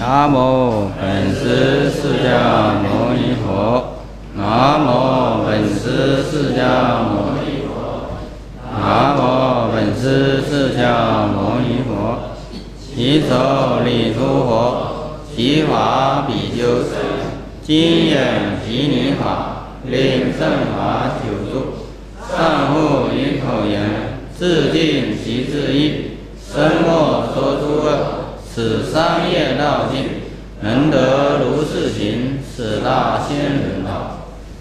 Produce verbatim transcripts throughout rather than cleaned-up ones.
南无本师释迦牟尼佛。南无本师释迦牟尼佛。南无本师释迦牟尼佛。其手礼诸佛，其法比丘，今演毗尼法，令正法久住。上复于口言，自尽其自意，身莫说诸恶，此三业道尽，能得如是行，是大仙人道。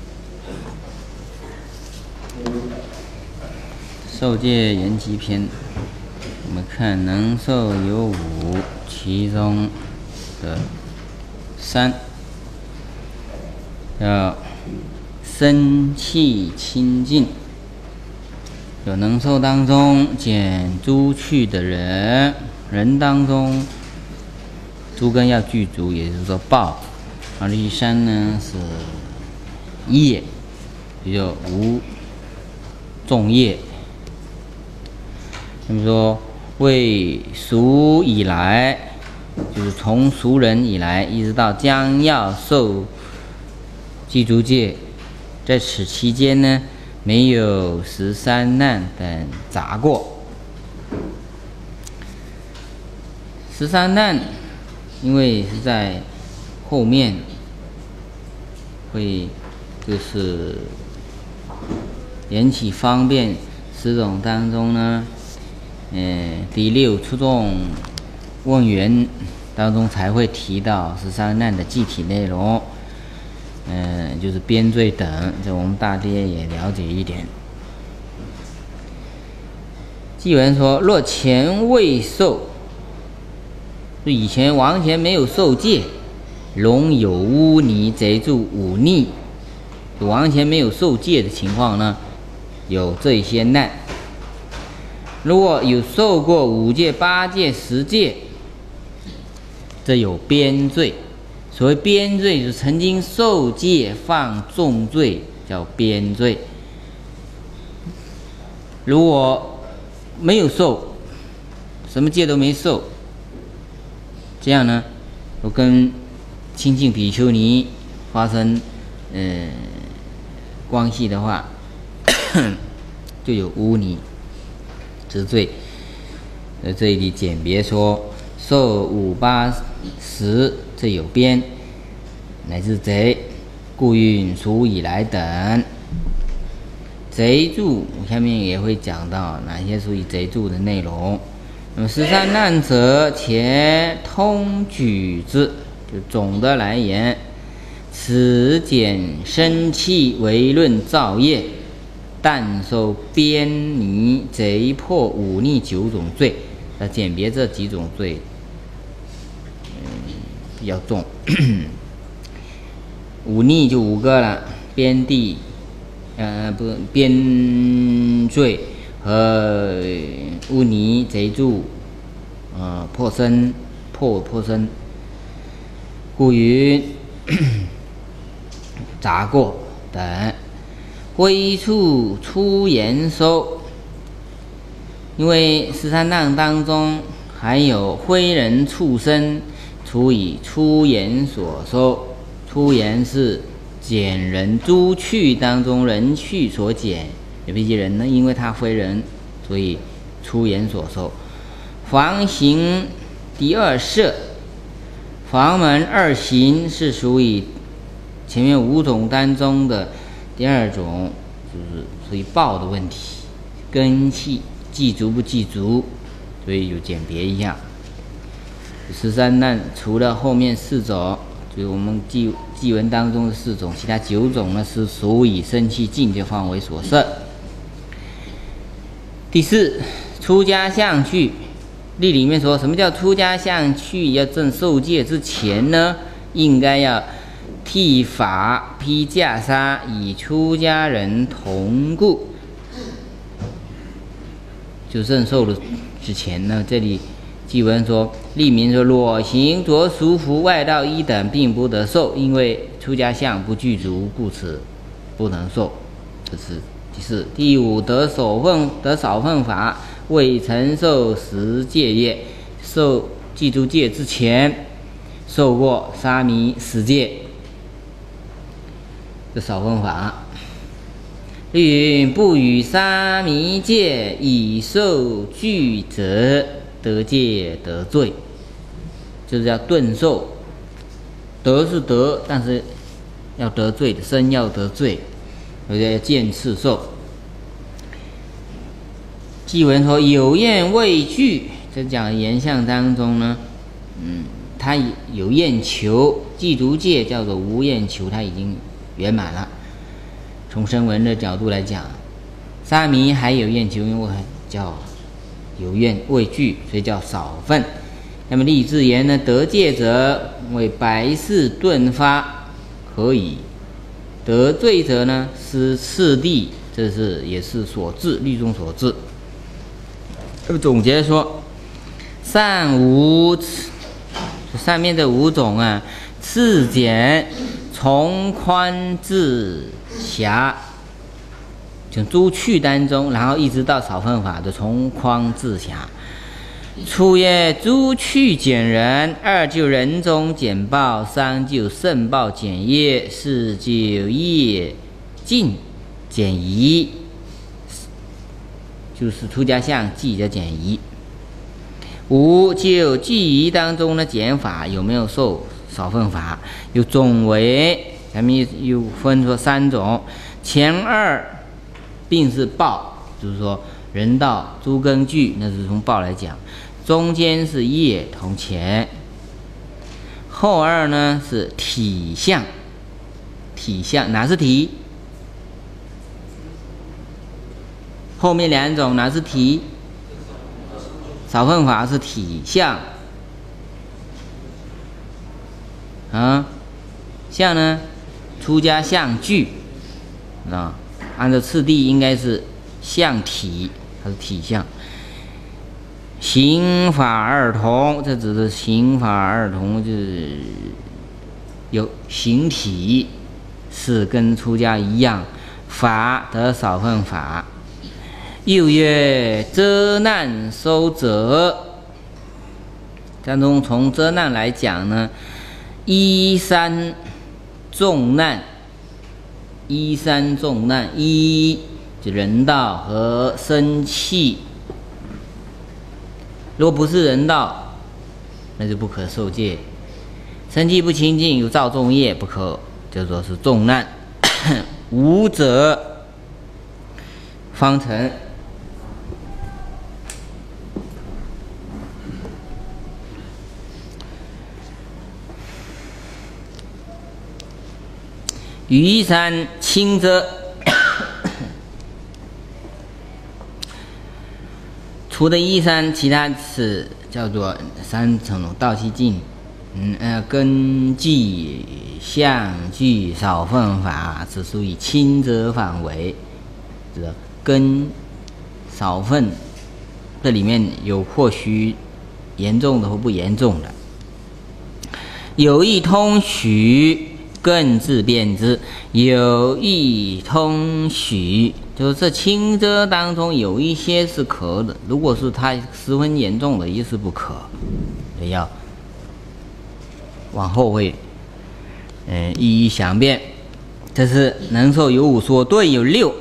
受戒言集篇，我们看能受有五，其中的三要身气清净。有能受当中减诸去的人，人当中诸根要具足，也就是说报。而第三呢是业，也就无众业。那么说为俗以来，就是从俗人以来，一直到将要受具足戒，在此期间呢，没有十三难等杂过。十三难，因为是在后面会就是缘起方便十种当中呢，呃，第六初众问缘当中才会提到十三难的具体内容。嗯、呃，就是边罪等，这我们大爹也了解一点。偈文说：若前未受，就以前完全没有受戒，容有污泥贼助忤逆，完全没有受戒的情况呢，有这些难。如果有受过五戒、八戒、十戒，这有边罪。所谓边罪，就是曾经受戒犯重罪，叫边罪。如果没有受，什么戒都没受，这样呢，我跟清净比丘尼发生呃关系的话，就有污泥之罪。呃，这里简别说，受五八十。这有边，乃至贼，故运俗以来等。贼助下面也会讲到哪些属于贼助的内容。那么十三难者，且通举之，就总的来言，此简生气为论造业，但受边泥、贼破、忤逆九种罪。那简别这几种罪比较重，忤逆就五个了，边地，呃不边罪和污泥、贼助，呃破身、破破身，故云杂过等，归处出言收。因为十三难当中还有非人畜生。除以出言所收，出言是减人诸去当中人去所减，有一些人呢，因为他非人，所以出言所收。房行第二摄，房门二行是属于前面五种当中的第二种，就是属于报的问题，根气记足不记足，所以有简别一下。十三难除了后面四种，就是我们记记文当中的四种，其他九种呢是属以生气境界范围所摄。第四，出家相去，例里面说什么叫出家相去？要正受戒之前呢，应该要剃发、披袈裟，以出家人同故。就正受的之前呢，这里。偈文说，立名说，裸行着俗服外道一等，并不得受，因为出家相不具足，故此不能受。这是第四。第五，得少分得少分法，未曾受十戒业，受具足戒之前， 受过沙弥十戒，这少分法。云不与沙弥戒，以受具者，得戒得罪，就是要顿受。得是得，但是要得罪的，身要得罪，有些见次受。祭文说有厌未具，这讲言相当中呢，嗯，他有厌求，祭足戒叫做无厌求，他已经圆满了。从声闻的角度来讲，沙弥还有厌求，因为叫有怨未具，所以叫少分。那么立志言呢，得戒者为白事顿发，可以；得罪者呢，是次第，这是也是所致，律中所致。那么总结说，善无上面这五种啊，次简从宽至狭，从诸趣当中，然后一直到少分法的从宽至狭。初曰诸趣简人，二就人中简报，三就圣报简业，四就业尽简宜，就是出家相记的简宜。五就记宜当中的减法有没有受少分法？有总为，咱们又分出三种。前二并是报，就是说人道诸根据，那是从报来讲。中间是业同前。后二呢是体相，体相哪是体？后面两种哪是体？少分法是体相啊，相呢出家相具啊，按照次第应该是相体还是体相？刑法二同，这指的刑法二同就是有形体是跟出家一样，法得少分法。又曰遮难收者，当中从遮难来讲呢，一三重难，一三重难，一就人道和生气。如果不是人道，那就不可受戒。生气不清净，有造重业，不可，就说是重难。无者方成。于山轻遮，除了一山，其他是叫做三种道气境，嗯呃，根据相具少分法，只属于轻遮范围。这个根少分，这里面有或许严重的或不严重的，有意通许。更自辨之，有意通许，就是这轻遮当中有一些是可的，如果是它十分严重的，也是不可，也要往后会，嗯、呃，一一详辩。这是能受有五说，对有六。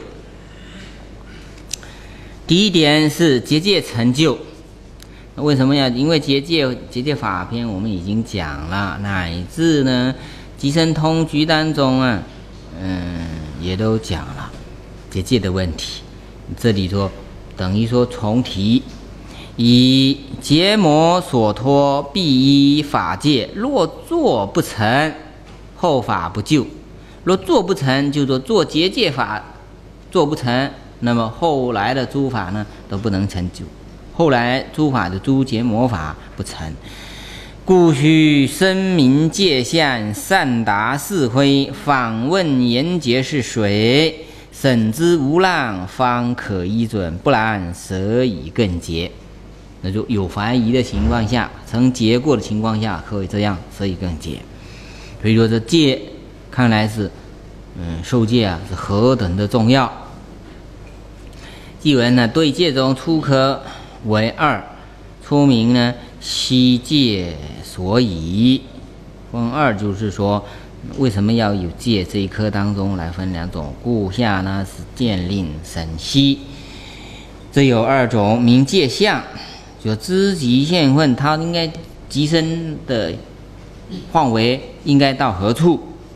第一点是结界成就，为什么要？因为结界结界法篇我们已经讲了，乃至呢。集生通局当中啊，嗯，也都讲了结界的问题。这里说等于说重提，以结魔所托，必依法界。若做不成，后法不就；若做不成，就说做结界法做不成，那么后来的诸法呢都不能成就。后来诸法的诸结魔法不成。故须声明界相，善达是非，访问言节是谁，审之无浪，方可依准，不然舍以更结。那就有怀疑的情况下，曾结过的情况下，可以这样舍以更结。所以说这戒看来是，嗯，受戒啊是何等的重要。祭文呢，对戒中出科为二，出名呢悉戒所以， 分二就是说，为什么要有戒？这一科当中来分两种，故下呢是见令审析，这有二种，名戒相，就知极现分，它应该极深的范围应该到何处？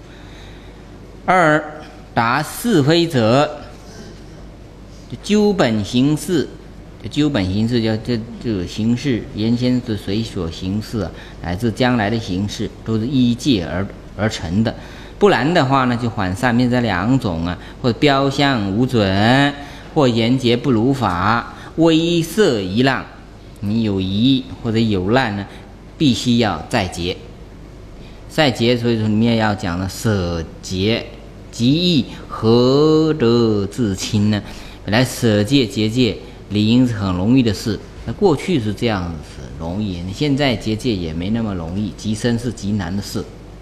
二达是非者，就究本行事，就究本行事，叫这这个形式，原先是随所行事啊，乃至将来的形式，都是依戒而而成的。不然的话呢，就反上面这两种啊，或者标相无准，或言节不如法，威慑一浪。你有疑或者有难呢，必须要再结。再结，所以说里面要讲的舍结极易，何得自轻呢？本来舍戒结戒理应是很容易的事，那过去是这样子容易，你现在结戒也没那么容易，极深是极难的事。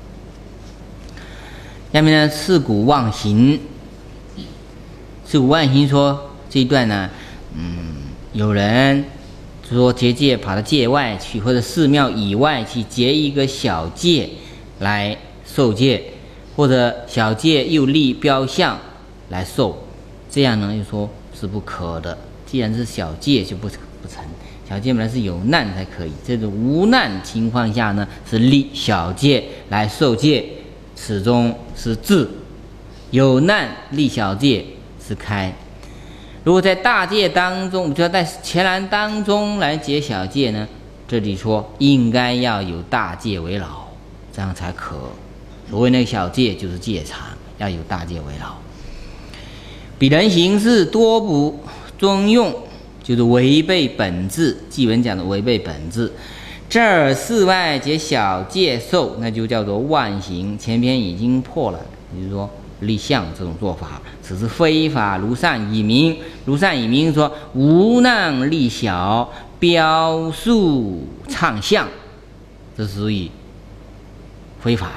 下面呢，刺骨妄行。刺骨妄行说这一段呢，嗯，有人说结戒跑到界外去，或者寺庙以外去结一个小戒来受戒，或者小戒又立标相来受，这样呢又说是不可的。既然是小戒就不不成，小戒本来是有难才可以，这种无难情况下呢是立小戒来受戒，始终是智，有难立小戒是开。如果在大戒当中，就要在前栏当中来结小戒呢，这里说应该要有大戒为老，这样才可。所谓那个小戒就是戒常，要有大戒为老。彼人行事多不中用，就是违背本质。祭文讲的违背本质。这儿寺外结小戒受，那就叫做妄行。前边已经破了，也就是说立相这种做法，此是非法。如上以明，如上以明说无难立小，标数唱相，这属于非法。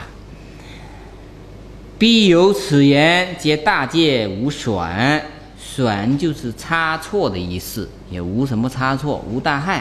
必有此言，结大戒无损，损就是差错的意思，也无什么差错，无大害。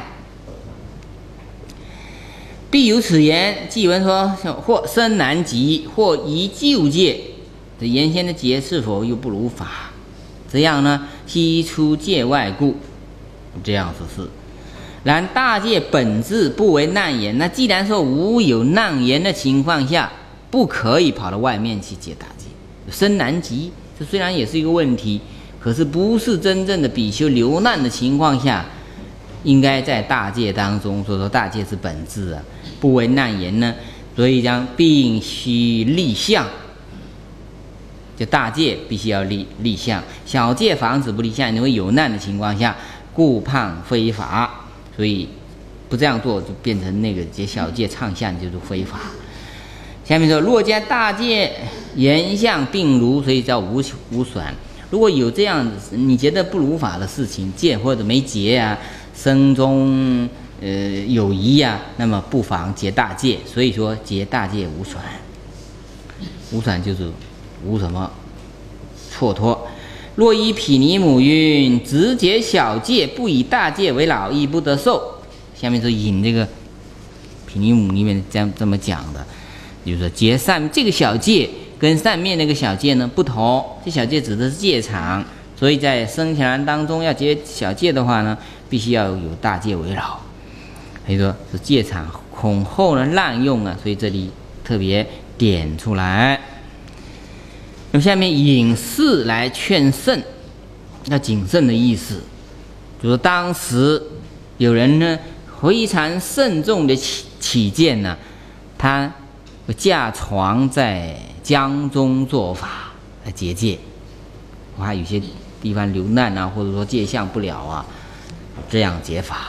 必有此言，祭文说或生难及，或宜旧戒，这原先的戒是否又不如法？这样呢，悉出戒外故，这样子是。然大戒本质不为难言，那既然说无有难言的情况下，不可以跑到外面去结大戒，生难及，这虽然也是一个问题，可是不是真正的比丘流难的情况下，应该在大戒当中，所以说大戒是本质啊，不为难言呢，所以讲必须立相，就大戒必须要立立相，小戒防止不立相，因为有难的情况下，故判非法，所以不这样做就变成那个结小戒唱相就是非法。下面说，若将大戒言相并如，所以叫无无损。如果有这样你觉得不如法的事情，戒或者没结啊，生中呃有疑啊，那么不妨结大戒。所以说结大戒无损，无损就是无什么错脱。若依毗尼母云，只结小戒，不以大戒为老，亦不得受。下面是引这个毗尼母里面这样这么讲的。就是说结善这个小戒跟上面那个小戒呢不同，这小戒指的是戒场，所以在僧伽蓝当中要结小戒的话呢，必须要有大戒为老。所以说是戒场恐后呢滥用啊，所以这里特别点出来。用下面引示来劝慎，要谨慎的意思，就是当时有人呢非常慎重的起起见呢，他架床在江中做法来结戒，怕有些地方流难啊，或者说戒相不了啊，这样结法。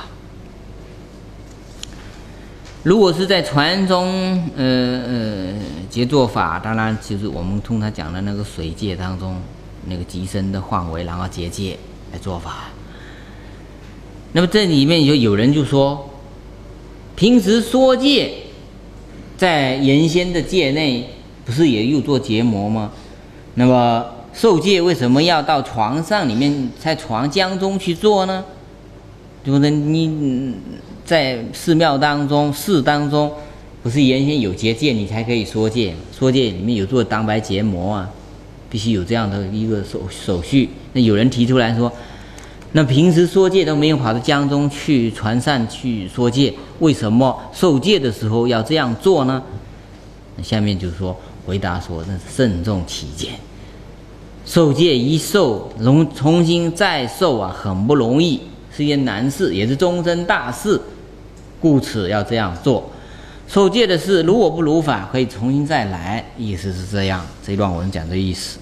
如果是在船中，呃呃结做法，当然就是我们通常讲的那个水戒当中那个极深的范围，然后结戒来做法。那么这里面就有人就说，平时说戒，在原先的戒内不是也又做结魔吗？那么受戒为什么要到床上里面，在床江中去做呢？对不对？你在寺庙当中、寺当中不是原先有结界你才可以说戒，说戒里面有做当白结膜啊，必须有这样的一个手手续。那有人提出来说，那平时说戒都没有跑到江中去船上去说戒，为什么受戒的时候要这样做呢？那下面就说回答说，那是慎重起见。受戒一受，重重新再受啊，很不容易，是一件难事，也是终身大事，故此要这样做。受戒的事如果不如法，可以重新再来，意思是这样。这一段文讲这意思。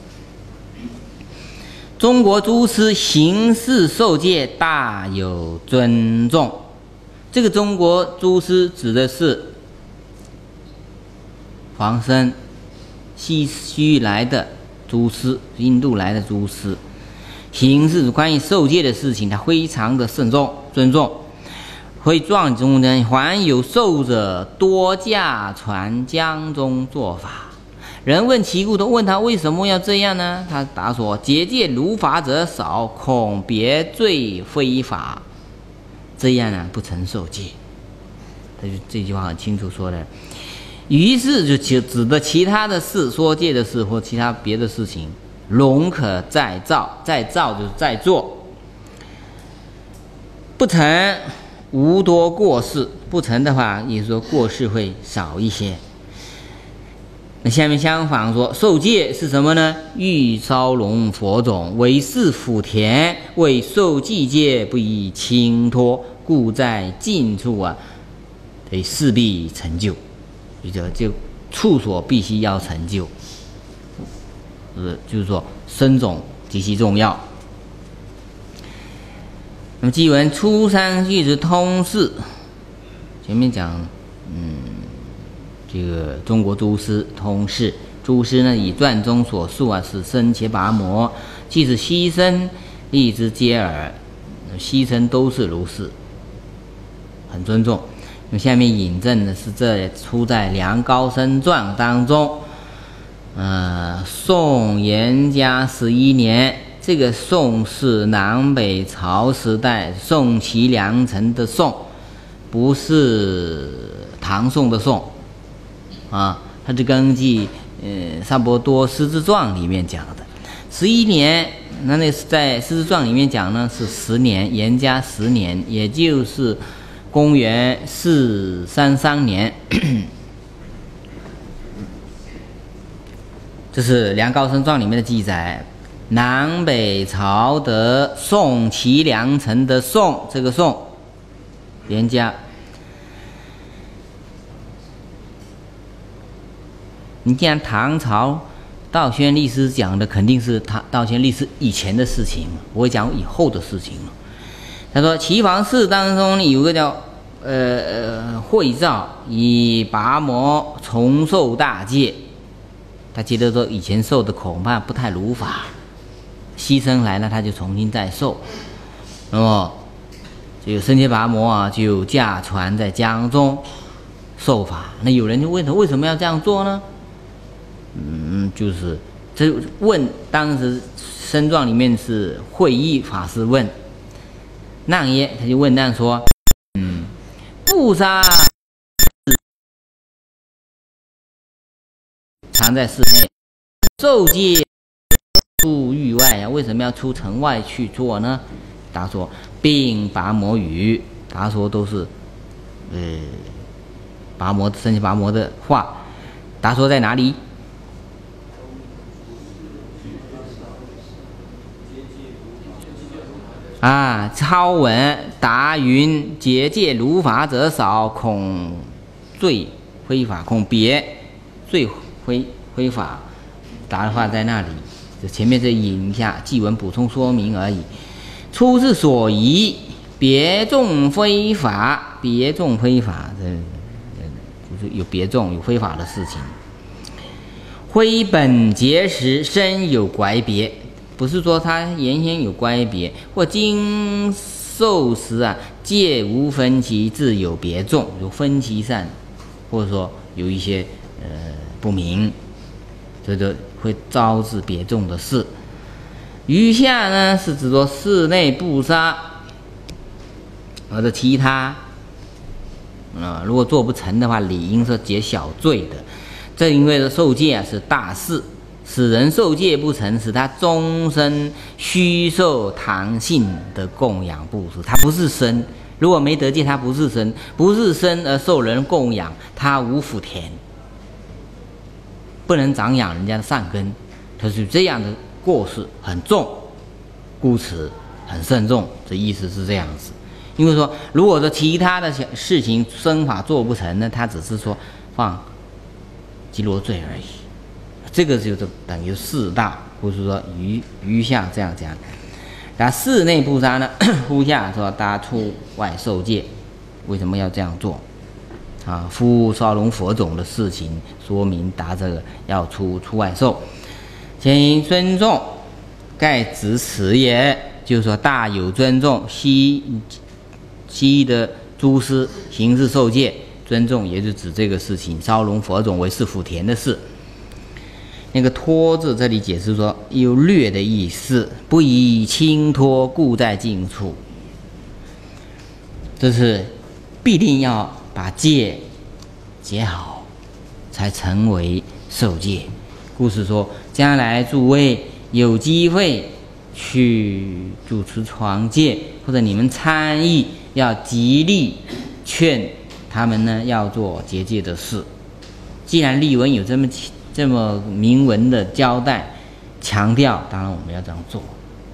中国诸师行事受戒大有尊重。这个中国诸师指的是黄僧、西西来的诸师，印度来的诸师。行事关于受戒的事情，他非常的慎重尊重。会状中人还有受者多驾船江中做法。人问其故，都问他为什么要这样呢？他答说：结戒如法者少，恐别罪非法，这样呢不曾受戒。他就这句话很清楚说的。于是就指的其他的事，说戒的事或其他别的事情，容可再造，再造就是再做，不成无多过失，不成的话，也就是说过失会少一些。那下面相反说，受戒是什么呢？欲烧龙佛种，为是福田，为受戒戒不宜轻托，故在近处啊，得势必成就，就就处所必须要成就，呃，就是说身种极其重要。那么记文初三句是通释，前面讲，嗯，这个中国诸师通释，诸师呢以传中所述啊，是僧伽跋摩，即是西僧立之皆尔，西僧都是如是，很尊重。那么下面引证的是这出在《梁高僧传》当中，呃，宋延嘉十一年。这个宋是南北朝时代宋齐梁陈的宋，不是唐宋的宋啊，它是根据呃萨婆多师之传里面讲的。十一年，那那是在师之传里面讲呢是十年，延嘉十年，也就是公元四三三年。这是《梁高僧传》里面的记载。南北朝的宋齐梁陈的宋，这个宋延嘉，你既然唐朝道宣律师讲的肯定是他道宣律师以前的事情，不会讲以后的事情。他说齐房寺当中有个叫呃呃慧照，以拔摩重受大戒，他觉得说以前受的恐怕不太如法。牺牲来了，他就重新再受。那么，这个僧伽跋摩啊，就驾船在江中受法。那有人就问他为什么要这样做呢？嗯，就是这问当时僧传里面是慧义法师问难耶，他就问难说：嗯，不杀藏在室内，受戒出域外呀，为什么要出城外去做呢？答说，并拔摩语，答说都是，呃，拔摩僧伽跋摩的话。答说在哪里？啊，超文答云：结戒如法者少，恐罪非法，恐别罪非非法。答的话在那里。前面是引一下记文补充说明而已。出自所疑，别众非法，别众非法，这就是有别众有非法的事情。非本节时身有拐别，不是说他原先有乖别，或经受时啊戒无分歧，自有别众，有分歧上，或者说有一些呃不明，这就会招致别众的事。余下呢是指说室内不杀，或者其他啊、呃，如果做不成的话，理应是解小罪的。正因为受戒啊是大事，使人受戒不成，使他终身虚受堂信的供养布施。他不是生，如果没得戒，他不是生，不是生而受人供养，他无福田，不能长养人家的善根。他是这样的过失很重，故此很慎重。这意思是这样子。因为说，如果说其他的事情生法做不成呢，他只是说放积罗罪而已。这个就是等于四大，或是说余余下这样讲。那室内布杀呢，呼下说大家出外受戒，为什么要这样做？啊，夫烧龙佛种的事情，说明达这个要出出外受，请尊重，盖指此也。就是说大有尊重，西西的诸师行事受戒，尊重也就指这个事情，烧龙佛种为是福田的事。那个托字这里解释说有略的意思，不以轻托，故在近处。这是必定要把戒结好，才成为受戒。故事说，将来诸位有机会去主持传戒，或者你们参议，要极力劝他们呢，要做结戒的事。既然例文有这么这么明文的交代强调，当然我们要这样做。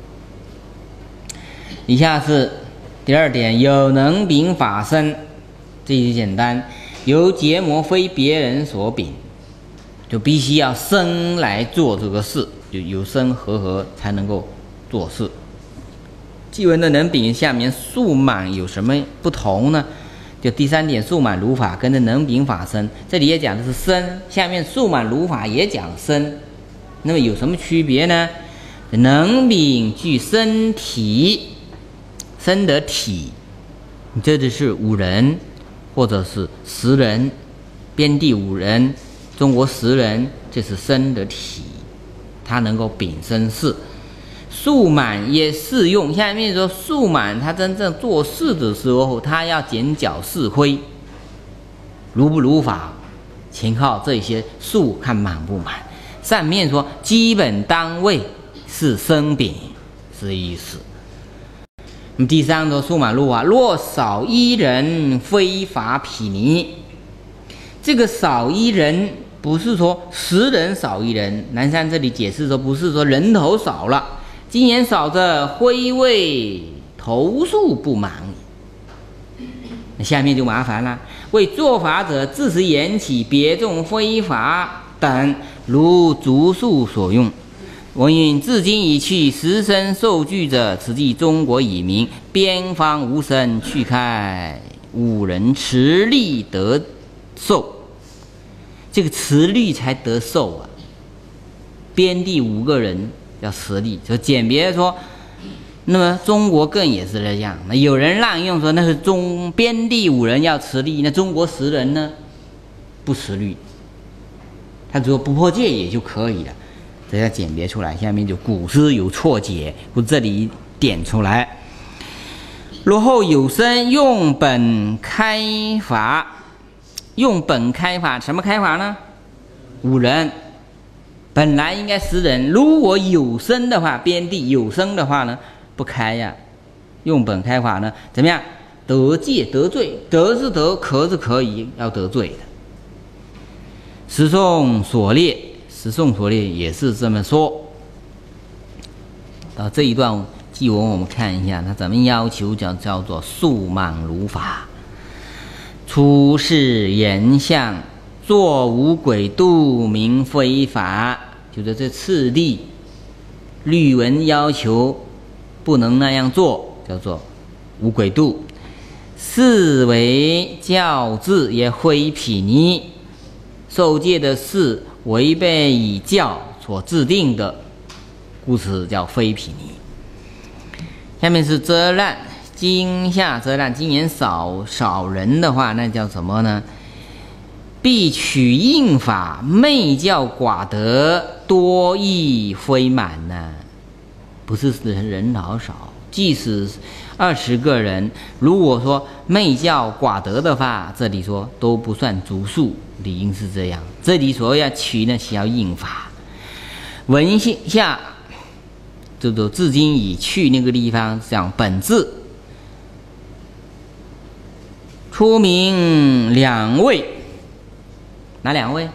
以下是第二点，有能秉法身，这就简单，由结魔非别人所秉，就必须要身来做这个事，就有身和合才能够做事。祭文的能秉下面数满有什么不同呢？就第三点，数满如法跟着能秉法身，这里也讲的是身，下面数满如法也讲身，那么有什么区别呢？能秉具身体，身的体，这就是五人或者是十人，边地五人，中国十人，这是身的体，它能够秉身事。数满也适用，下面说数满他真正做事的时候，他要检角是非，如不如法，全靠这些数看满不满。上面说基本单位是身秉，是这意思。那么第三说数满如法，若少一人，非法毗尼。这个少一人不是说十人少一人，南山这里解释说不是说人头少了。今言少者，非为头数不满。那下面就麻烦了。为做法者，自持言起，别众非法等，如足数所用。我云至今已去，十身受具者，此即中国已明，边方无身，去开五人持力得受。这个持力才得受啊，边地五个人。要持力，就简别说，那么中国更也是这样。那有人滥用说那是中边地五人要持力，那中国十人呢不持力，他只要不破戒也就可以了。这要简别出来，下面就古诗有错解，我这里点出来。若后有生用本开法，用本开法什么开法呢？五人。本来应该十人，如果有生的话，边地有生的话呢，不开呀。用本开法呢，怎么样？得戒得罪，得是得，可是可以，要得罪的。十颂所列，十颂所列也是这么说。到这一段祭文，我们看一下，他怎么要求叫叫做数满如法，出世言相。作无鬼度，名非法，就是这次第律文要求不能那样做，叫做无鬼度。是为教制，也非毗尼。受戒的事违背以教所制定的，故此叫非毗尼。下面是遮难，今夏遮难，今年少少人的话，那叫什么呢？必取应法，昧教寡德，多亦非满呢。不是人老少，即使二十个人。如果说昧教寡德的话，这里说都不算足数，理应是这样。这里所要取呢，需要应法。文下这个至今已去那个地方讲本字，出名两位，哪两位？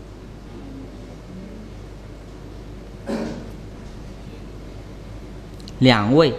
两位，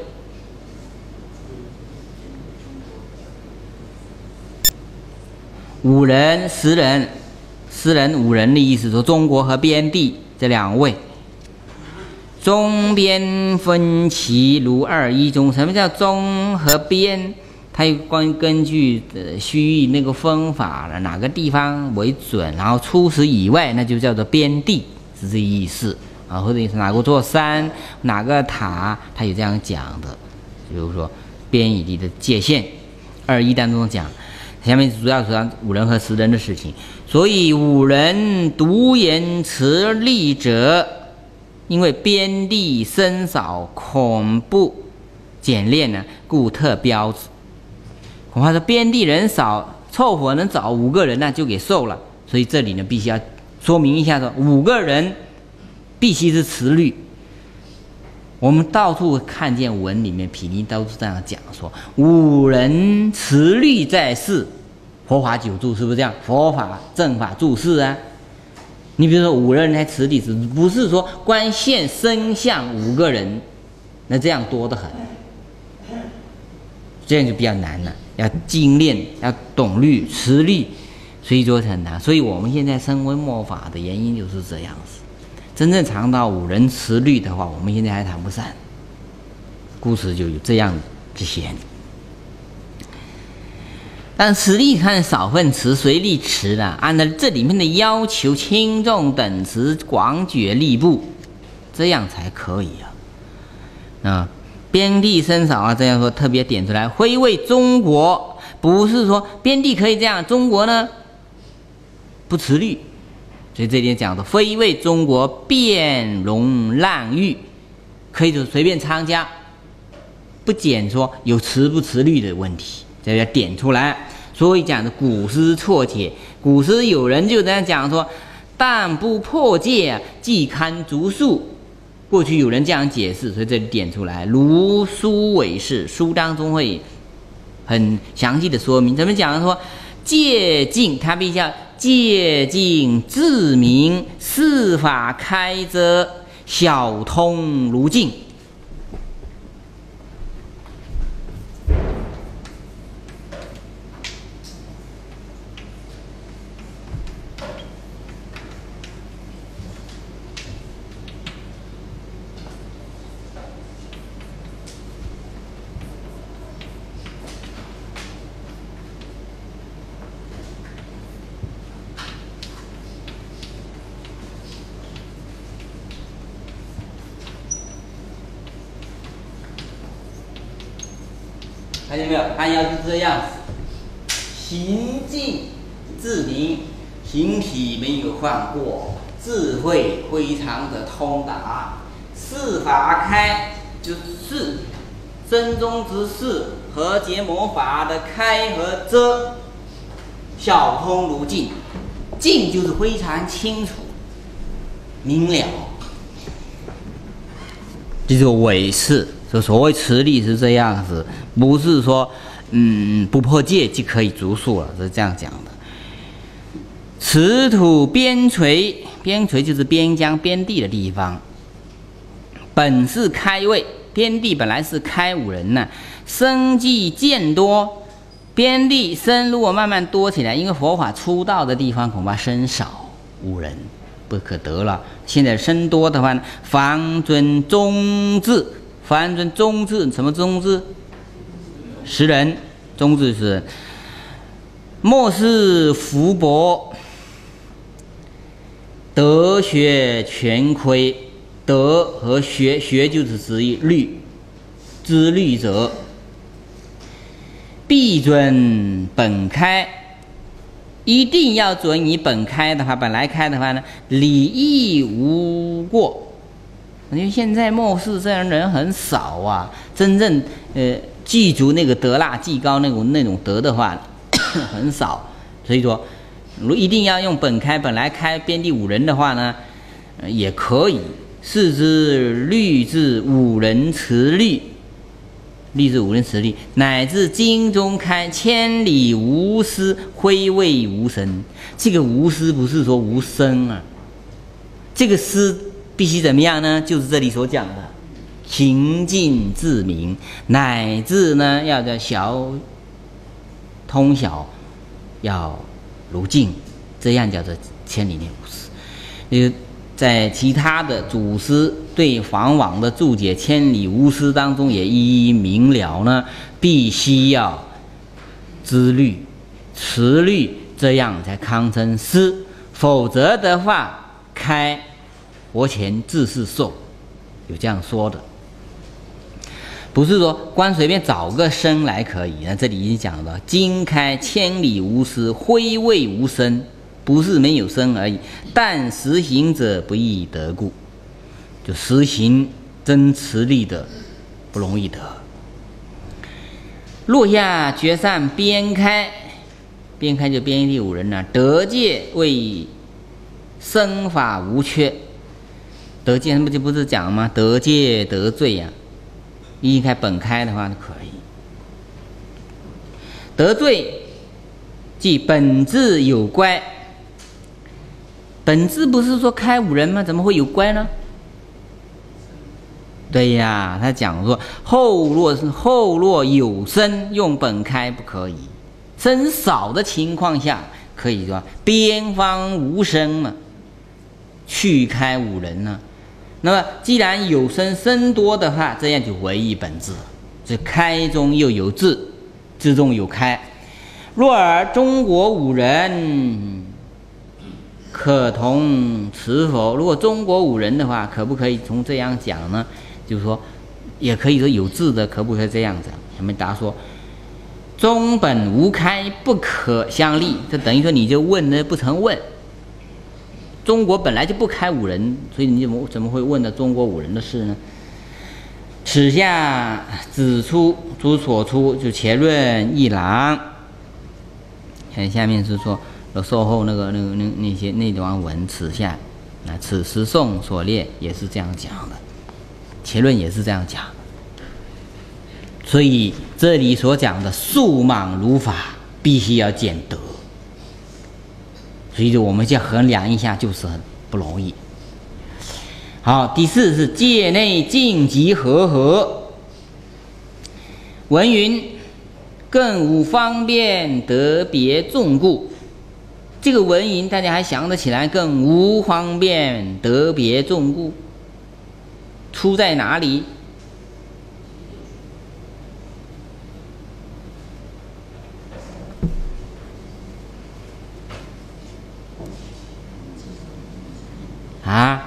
五人、十人，十人、五人的意思说中国和边地这两位。中边分歧如二一中，什么叫中和边？它有关根据呃区域那个分法了，哪个地方为准，然后出使以外，那就叫做边地，是这意思啊。或者是哪个座山、哪个塔，它有这样讲的。比如说边与地的界限，二一当中讲，下面主要说五人和十人的事情。所以五人独言持力者，因为边地生少，恐不简练呢，故特标志。恐怕说边地人少，凑合能找五个人呢，就给受了。所以这里呢，必须要说明一下说，五个人必须是持律。我们到处看见文里面毗尼都是这样讲说，五人持律在世，佛法久住，是不是这样？佛法正法住世啊。你比如说五人来持律，不是说观现身相五个人，那这样多得很，这样就比较难了。要精炼，要懂律持律，所以说很难。所以我们现在声闻末法的原因就是这样子。真正尝到五人持律的话，我们现在还谈不上，故此就有这样之嫌。但持律看少分持，随力持的，按照这里面的要求，轻重等持，广觉力部，这样才可以啊。啊，边地生少啊，这样说特别点出来，徽为中国，不是说边地可以这样，中国呢不持律。所以这点讲的非为中国变容滥欲，可以就随便参加，不减说有持不持律的问题，这要点出来。所以讲的古诗错解，古诗有人就这样讲说，但不破戒，即堪足数。过去有人这样解释，所以这里点出来。如书为是，书当中会很详细的说明，怎么讲说戒禁，它必须要戒禁自明，事法开遮，小通如镜。看见没有？按要是这样子，行径自明，形体没有犯过，智慧非常的通达，事法开就是真宗之事，和结魔法的开和遮，小通如镜，镜就是非常清楚明了，这就是伪示。就所谓持律是这样子，不是说嗯不破戒就可以足数了，是这样讲的。持土边陲，边陲就是边疆边地的地方。本是开位，边地本来是开五人呢，生计渐多，边地生如果慢慢多起来，因为佛法出道的地方恐怕生少五人不可得了。现在生多的话呢，方尊中字。凡尊中字，什么中字？十人，中字是末世福薄，德学全亏。德和学，学就是指律，知律者，必准本开。一定要准以本开的话，本来开的话呢，理义无过。因为现在末世这样人很少啊，真正呃具足那个德纳技高那种那种德的话很少，所以说如果一定要用本开，本来开边第五人的话呢，呃、也可以。是之律至五人持律，律至五人持律，乃至经中开千里无私，挥魏无声。这个无私不是说无声啊，这个诗必须怎么样呢？就是这里所讲的情境自明，乃至呢要叫小通晓，要如镜，这样叫做千里内无私。呃在其他的祖师对黄王的注解《千里无私》当中也一一明了呢，必须要知律、持律，这样才堪称诗，否则的话，开活前自是受，有这样说的，不是说光随便找个声来可以。那这里已经讲了，经开千里无私，挥魏无声。不是没有声而已，但实行者不易得故，就实行真持力的不容易得。落下绝善边开，边开就边第五人了、啊。得戒为生法无缺，得戒不就不是讲吗？得戒得罪呀、啊，一开本开的话就可以。得罪即本质有乖。本质不是说开五人吗？怎么会有乖呢？对呀，他讲说后若是后若有声，用本开不可以，声少的情况下可以说边方无声嘛，去开五人呢。那么既然有声声多的话，这样就违一本质了。这开中又有字，字中有开。若尔中国五人。可同持否？如果中国五人的话，可不可以从这样讲呢？就是说，也可以说有字的，可不可以这样讲？他们答说：中本无开，不可相立。这等于说你就问呢不成问。中国本来就不开五人，所以你怎么怎么会问的中国五人的事呢？此下指出诸所出，就前论一郎。看下面是说。售后那个那个那那些那段文，此下，那此时颂所列也是这样讲的，结论也是这样讲。所以这里所讲的数莽如法，必须要见德。所以我们就衡量一下，就是很不容易。好，第四是界内尽极和合。文云，更无方便得别众故。这个文云大家还想得起来，更无方便得别众故，出在哪里？啊？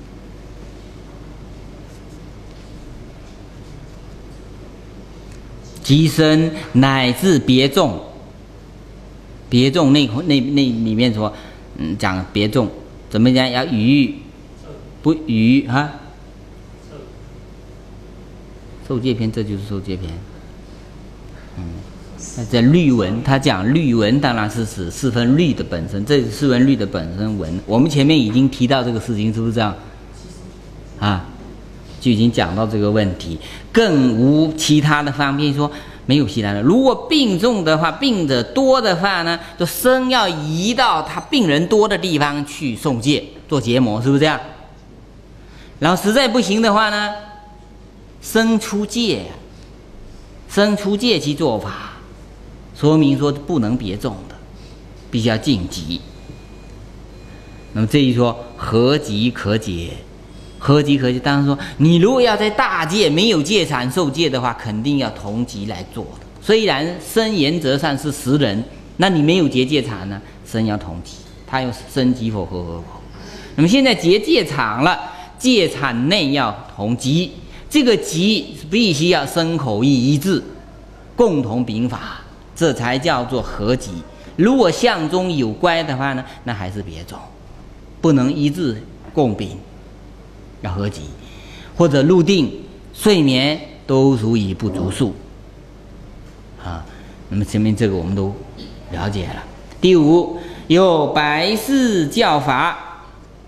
极深乃至别众。别众那那那里面说，嗯，讲别众怎么讲？要语不语啊？受戒篇，这就是受戒篇。嗯，那在律文，他讲律文当然是指四分律的本身，这是四分律的本身文。我们前面已经提到这个事情，是不是这样？啊，就已经讲到这个问题，更无其他的方面说。没有其他的。如果病重的话，病者多的话呢，就生要移到他病人多的地方去送戒做结膜，是不是这样？然后实在不行的话呢，生出戒，生出戒其做法，说明说不能别重的，必须要尽极。那么这一说合极可解。合极可解，当然说，你如果要在大戒没有戒产受戒的话，肯定要同级来做的。虽然生原则上是十人，那你没有结戒产呢，生要同级，他有生级否合合否。那么现在结戒产了，戒产内要同级，这个级必须要身口意一致，共同秉法，这才叫做合级。如果相中有乖的话呢，那还是别种，不能一致共秉。要合集，或者入定、睡眠都属于不足数， 啊。那么前面这个我们都了解了。第五，有白事教法，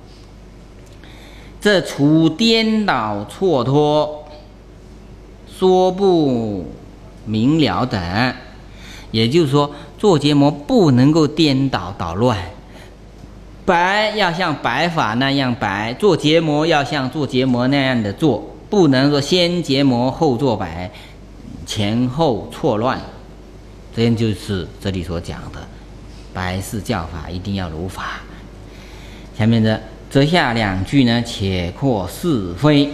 这除颠倒错脱、说不明了等，也就是说，做结魔不能够颠倒捣乱。白要像白法那样白，做结魔要像做结魔那样的做，不能说先结魔后做白，前后错乱。这就是这里所讲的白事教法一定要如法。下面的则下两句呢，且扩是非。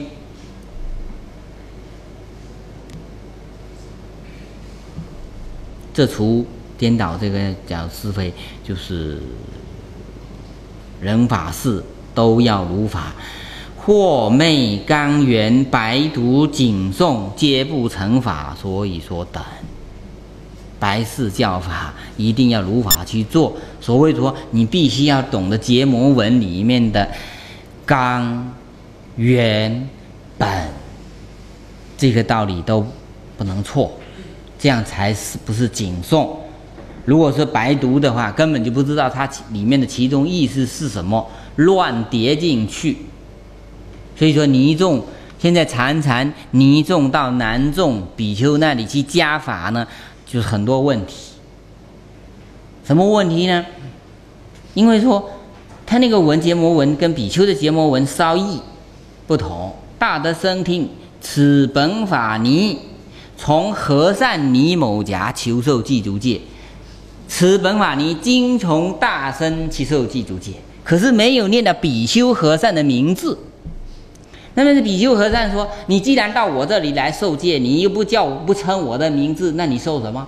这除颠倒这个讲是非，就是人法事都要如法，或昧刚圆白读谨诵皆不成法，所以说等。白事教法一定要如法去做。所谓说，你必须要懂得结魔文里面的刚、圆、本，这个道理都不能错，这样才是不是谨诵。如果是白读的话，根本就不知道它里面的其中意思是什么，乱叠进去。所以说尼众现在常常尼众到南众比丘那里去加法呢，就是很多问题。什么问题呢？因为说他那个文结魔文跟比丘的结魔文稍异不同。大德生听，此本法尼从和善尼某家求受具足戒，此本法尼今从大僧去受具足戒，可是没有念到比丘和善的名字。那么比丘和尚说，你既然到我这里来受戒，你又不叫我不称我的名字，那你受什么？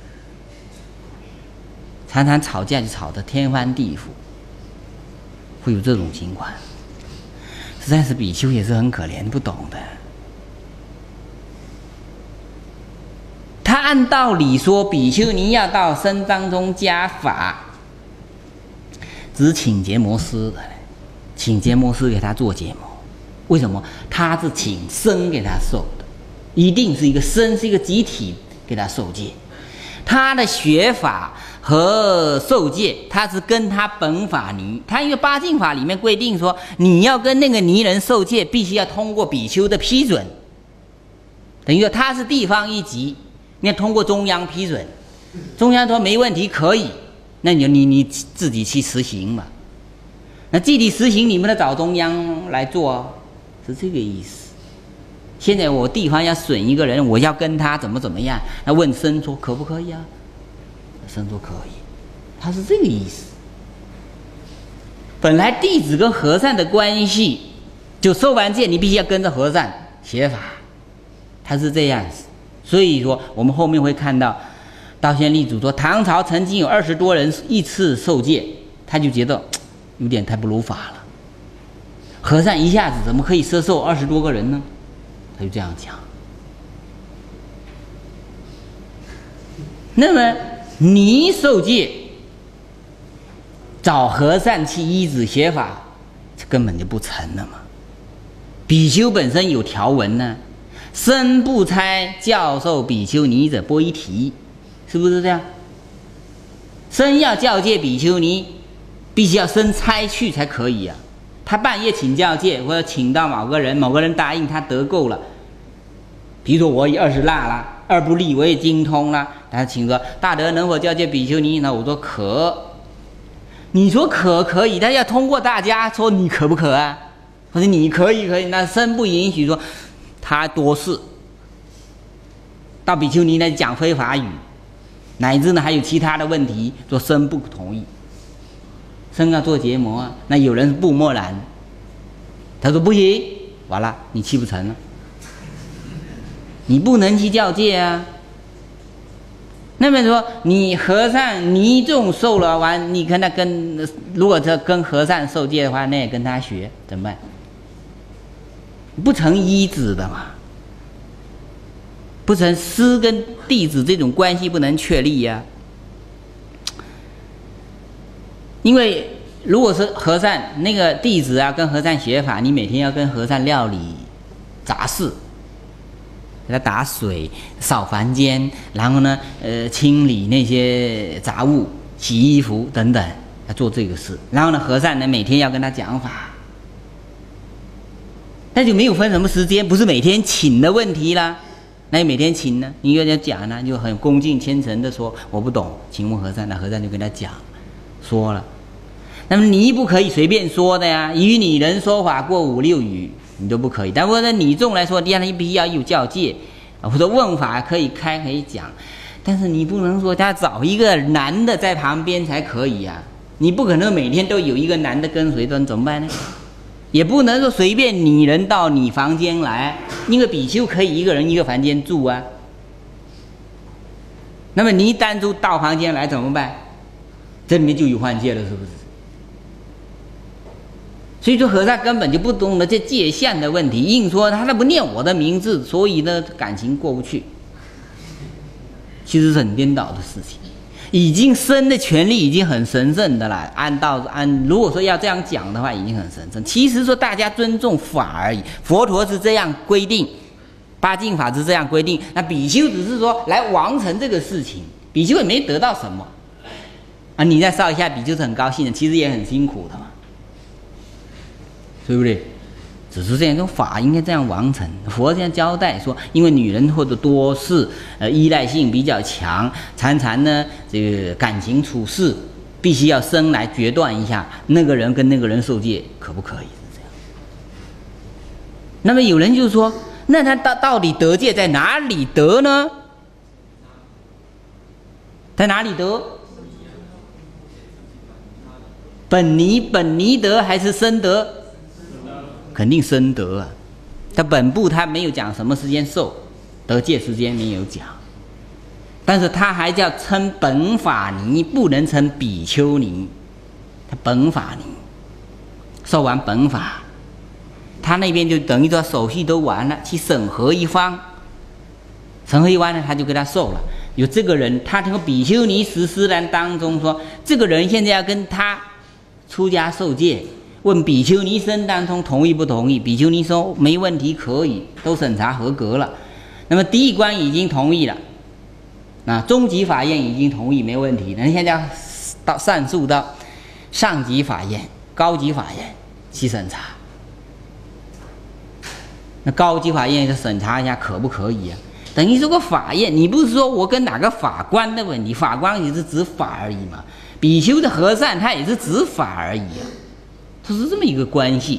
常常吵架就吵得天翻地覆，会有这种情况。实在是比丘也是很可怜，不懂的。他按道理说，比丘尼要到僧当中加法，只请结魔师的，请结魔师给他做结魔。为什么？他是请僧给他受的，一定是一个僧，是一个集体给他受戒。他的学法和受戒，他是跟他本法尼，他因为八敬法里面规定说，你要跟那个尼人受戒，必须要通过比丘的批准，等于说他是地方一级，你要通过中央批准，中央说没问题可以，那你就你你自己去实行嘛。那具体实行，你们得找中央来做啊。是这个意思。现在我地方要损一个人，我要跟他怎么怎么样，那问僧说可不可以啊？僧说可以，他是这个意思。本来弟子跟和尚的关系，就受完戒你必须要跟着和尚学法，他是这样子。所以说我们后面会看到道宣立主说，唐朝曾经有二十多人一次受戒，他就觉得有点太不如法了。和尚一下子怎么可以摄受二十多个人呢？他就这样讲。那么你受戒，找和尚去依止学法，这根本就不成了嘛。比丘本身有条文呢，僧不差教授比丘尼者波伊提，是不是这样？僧要教戒比丘尼，必须要僧差去才可以啊。他半夜请教戒，或者请到某个人，某个人答应他得够了。比如说我也二十那了，二不利我也精通了，他请说大德能否教戒比丘尼？那我说可。你说可可以，但要通过大家说你可不可啊？或者你可以可以，那僧不允许说他多事。到比丘尼那讲非法语，乃至呢还有其他的问题，说僧不同意。僧要做结魔啊，那有人是不默然，他说不行，完了你去不成了，你不能去教戒啊。那么说你和尚尼众受了完，你跟他跟，如果这跟和尚受戒的话，那也跟他学怎么办？不成依止的嘛，不成师跟弟子这种关系不能确立呀、啊。因为如果是和尚那个弟子啊，跟和尚学法，你每天要跟和尚料理杂事， 给他打水、扫房间，然后呢，呃，清理那些杂物、洗衣服等等，要做这个事。然后呢，和尚呢每天要跟他讲法，那就没有分什么时间，不是每天请的问题啦。那你每天请呢，你跟人家讲呢，就很恭敬虔诚的说我不懂，请问和尚，那和尚就跟他讲，说了。那么你不可以随便说的呀，与你人说法过五六语，你都不可以。但或者你众来说，第二你必须要有教戒，或者问法可以开可以讲，但是你不能说他找一个男的在旁边才可以呀、啊，你不可能每天都有一个男的跟随着，怎么办呢？也不能说随便你人到你房间来，因为比丘可以一个人一个房间住啊。那么你单独到房间来怎么办？这里面就有换戒了，是不是？所以说和尚根本就不懂得这界限的问题，硬说他都不念我的名字，所以呢感情过不去，其实是很颠倒的事情。已经生的权利已经很神圣的了，按道按如果说要这样讲的话，已经很神圣。其实说大家尊重法而已，佛陀是这样规定，八敬法是这样规定，那比丘只是说来完成这个事情，比丘也没得到什么啊。你再烧一下，比丘是很高兴的，其实也很辛苦的嘛。对不对？只是这样一种法应该这样完成。佛这样交代说，因为女人或者多事，呃，依赖性比较强，常常呢这个感情处事必须要生来决断一下，那个人跟那个人受戒可不可以？是这样。那么有人就说，那他到到底得戒在哪里得呢？在哪里得？本尼本尼得还是身得？肯定深得啊，他本部他没有讲什么时间受，得戒时间没有讲，但是他还叫称本法尼，不能称比丘尼，他本法尼受完本法，他那边就等于说手续都完了，去审核一方，审核一方呢，他就给他受了。有这个人，他这个比丘尼十四人当中说，这个人现在要跟他出家受戒。问比丘尼僧当中同意不同意？比丘尼说没问题，可以，都审查合格了。那么第一关已经同意了，那中级法院已经同意，没问题。那现在要到上诉到上级法院、高级法院去审查。那高级法院就审查一下可不可以啊？等于这个法院，你不是说我跟哪个法官的问题，法官也是执法而已嘛。比丘的和尚他也是执法而已啊。它是这么一个关系，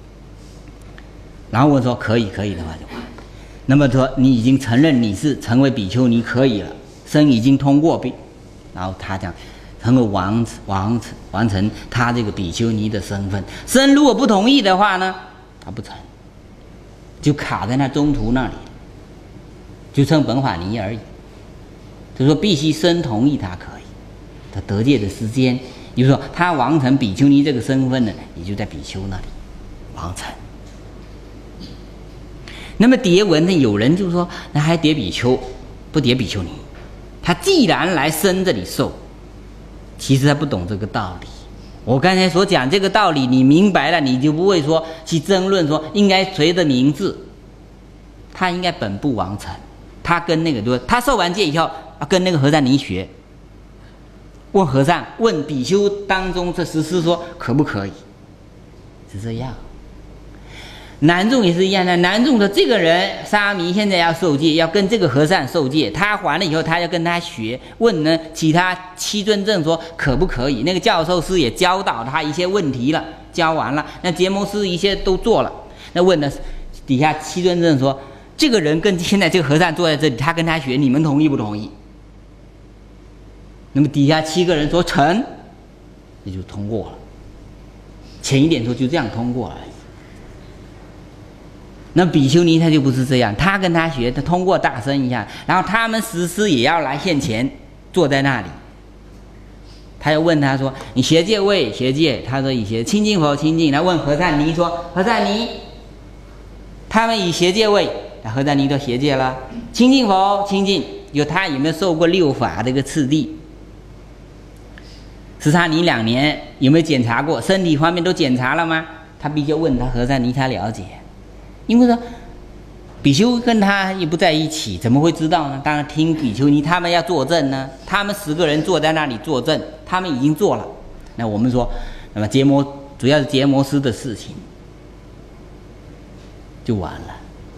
然后我说可以，可以的话就完。那么说你已经承认你是成为比丘尼可以了，身已经通过比，然后他讲能够完完完成他这个比丘尼的身份。身如果不同意的话呢，他不成，就卡在那中途那里，就称本法尼而已。就说必须身同意他可以，他得戒的时间。也就是说，他完成比丘尼这个身份呢，也就在比丘那里完成。那么牒文呢，有人就说，那还牒比丘，不牒比丘尼。他既然来生这里受，其实他不懂这个道理。我刚才所讲这个道理，你明白了，你就不会说去争论说应该谁的名字，他应该本部完成。他跟那个说，他受完戒以后，跟那个和尚尼学。问和尚，问比丘当中这十四说可不可以？是这样。男众也是一样的，男众的这个人沙弥现在要受戒，要跟这个和尚受戒，他还了以后，他要跟他学。问呢，其他七尊正说可不可以？那个教授师也教导他一些问题了，教完了，那节目师一些都做了。那问的底下七尊正说，这个人跟现在这个和尚坐在这里，他跟他学，你们同意不同意？那么底下七个人说成，也就通过了。浅一点说就这样通过而已。那比丘尼他就不是这样，他跟他学，他通过大声一下，然后他们实施也要来现前，坐在那里。他又问他说：“你学戒未？学戒？”他说：“已学。”清净否？清净。他问和尚尼说：“和尚尼，他们已学戒未？”那和尚尼都学戒了。清净否？清净。有他有没有受过六法这个次第？是他你两年有没有检查过？身体方面都检查了吗？他必须问他和尚尼，他了解。因为说比丘跟他也不在一起，怎么会知道呢？当然听比丘尼他们要作证呢，他们十个人坐在那里作证，他们已经做了。那我们说，那么结摩主要是结摩师的事情就完了。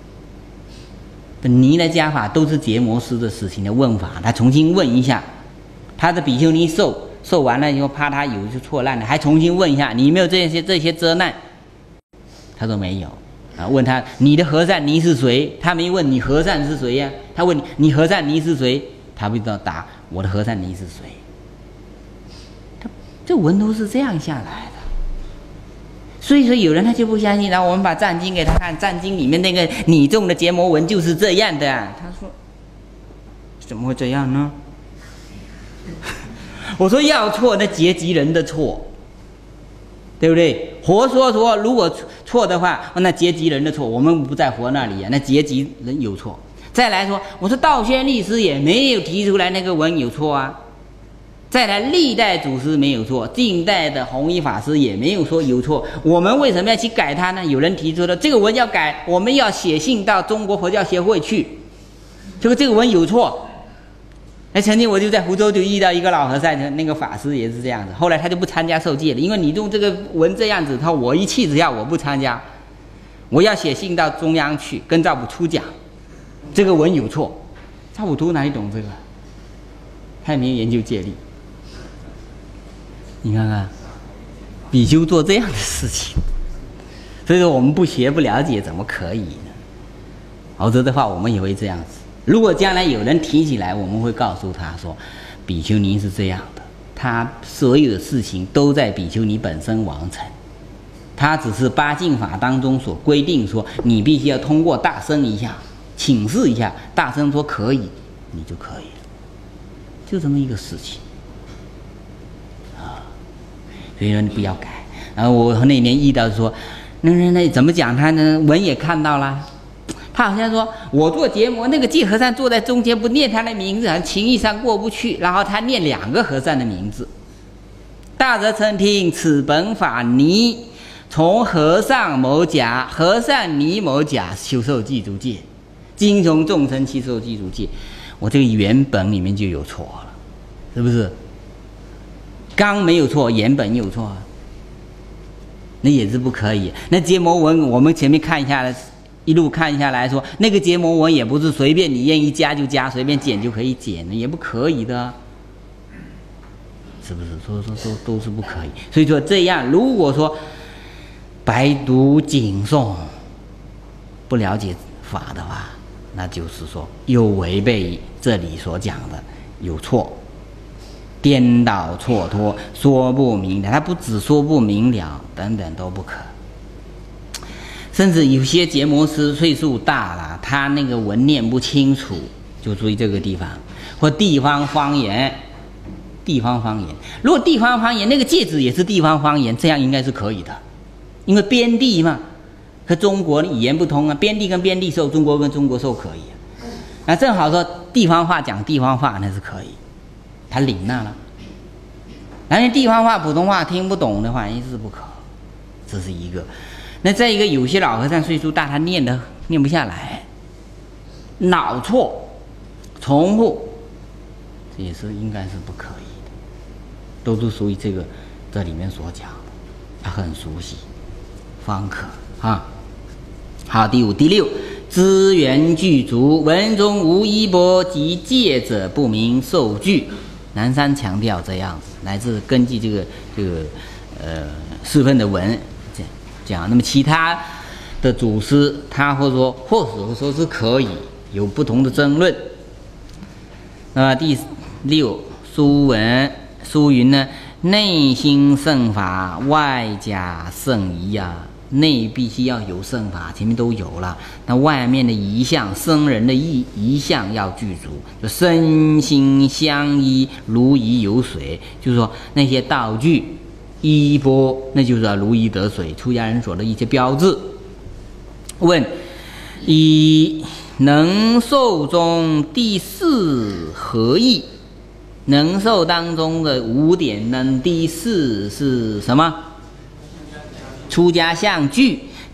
尼的家法都是结摩师的事情的问法，他重新问一下，他的比丘尼受受完了以后，怕他有就错乱了，还重新问一下，你有没有这些这些责难？他说没有。啊，问他你的和尚尼是谁？他没问你和尚是谁呀、啊？他问你你和尚尼是谁？他不知道答我的和尚尼是谁。他这文都是这样下来的。所以说有人他就不相信，然后我们把藏经给他看，藏经里面那个拟重的结摩文就是这样的、啊。他说怎么会这样呢？我说要错那结集人的错，对不对？活说说如果错的话，那结集人的错，我们不在活那里啊，那结集人有错。再来说，我说道宣律师也没有提出来那个文有错啊。再来，历代祖师没有错，近代的弘一法师也没有说有错，我们为什么要去改它呢？有人提出了这个文要改，我们要写信到中国佛教协会去，这个这个文有错。哎，曾经我就在湖州就遇到一个老和尚，那个法师也是这样子，后来他就不参加受戒了，因为你用这个文这样子，他我一气之下我不参加，我要写信到中央去跟赵普初讲，这个文有错。赵普初哪里懂这个？他也没有研究戒律。你看看，比丘做这样的事情，所以说我们不学不了解怎么可以呢？否则的话，我们也会这样子。如果将来有人提起来，我们会告诉他说，比丘尼是这样的，他所有的事情都在比丘尼本身完成，他只是八敬法当中所规定说，你必须要通过大僧一下请示一下，大僧说可以，你就可以了，就这么一个事情。所以说你不要改。然后我那年遇到说，那那那怎么讲他呢？文也看到了，他好像说我做结摩，那个戒和尚坐在中间不念他的名字，好像情义上过不去。然后他念两个和尚的名字，大德曾听此本法尼从和尚某甲，和尚尼某甲修受具足戒，今从众生去受具足戒。我这个原本里面就有错了，是不是？刚没有错，原本有错，那也是不可以。那结摩文我们前面看一下，一路看下来说，那个结摩文也不是随便你愿意加就加，随便减就可以减的，也不可以的，是不是？说说说都是不可以。所以说这样，如果说白读经诵，不了解法的话，那就是说又违背这里所讲的，有错。颠倒错脱，说不明了，他不只说不明了，等等都不可。甚至有些结摩师岁数大了，他那个文念不清楚，就注意这个地方，或地方方言，地方方言。如果地方方言那个戒指也是地方方言，这样应该是可以的，因为边地嘛，和中国语言不同啊，边地跟边地授，中国跟中国授可以啊。那正好说地方话讲地方话，那是可以。他领纳了，但是地方话、普通话听不懂的话，一是不可，这是一个。那再一个，有些老和尚岁数大，他念的念不下来，脑错、重复，这也是应该是不可以的，都是属于这个这里面所讲的，他很熟悉，方可啊。好，第五、第六。资源具足，文中无衣钵及戒者不明受具。南山强调这样子，乃至根据这个这个呃四分的文讲。那么其他的祖师，他或说或许说是可以有不同的争论。那么第六，书文书云呢，内心圣法，外加圣仪啊。内必须要有圣法，前面都有了。那外面的仪相，僧人的仪仪相要具足，就身心相依，如鱼有水。就是说那些道具、衣钵，那就是要如鱼得水。出家人所的一些标志。问：以能受中第四何意？能受当中的五点能第四是什么？出家相具，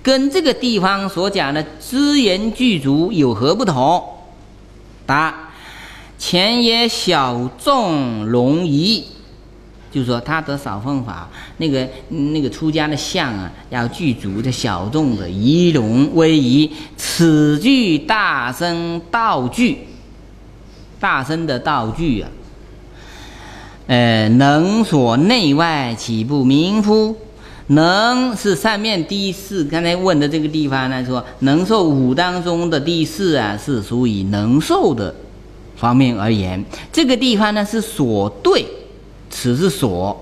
跟这个地方所讲的资源具足有何不同？答：前也小众容易，就是说他得少分法，那个那个出家的相啊，要具足的小众的仪容威仪，此具大身道具，大身的道具啊，呃，能所内外，岂不明乎？能是上面第四，刚才问的这个地方呢，说能受五当中的第四啊，是属于能受的方面而言。这个地方呢是所对，此是所。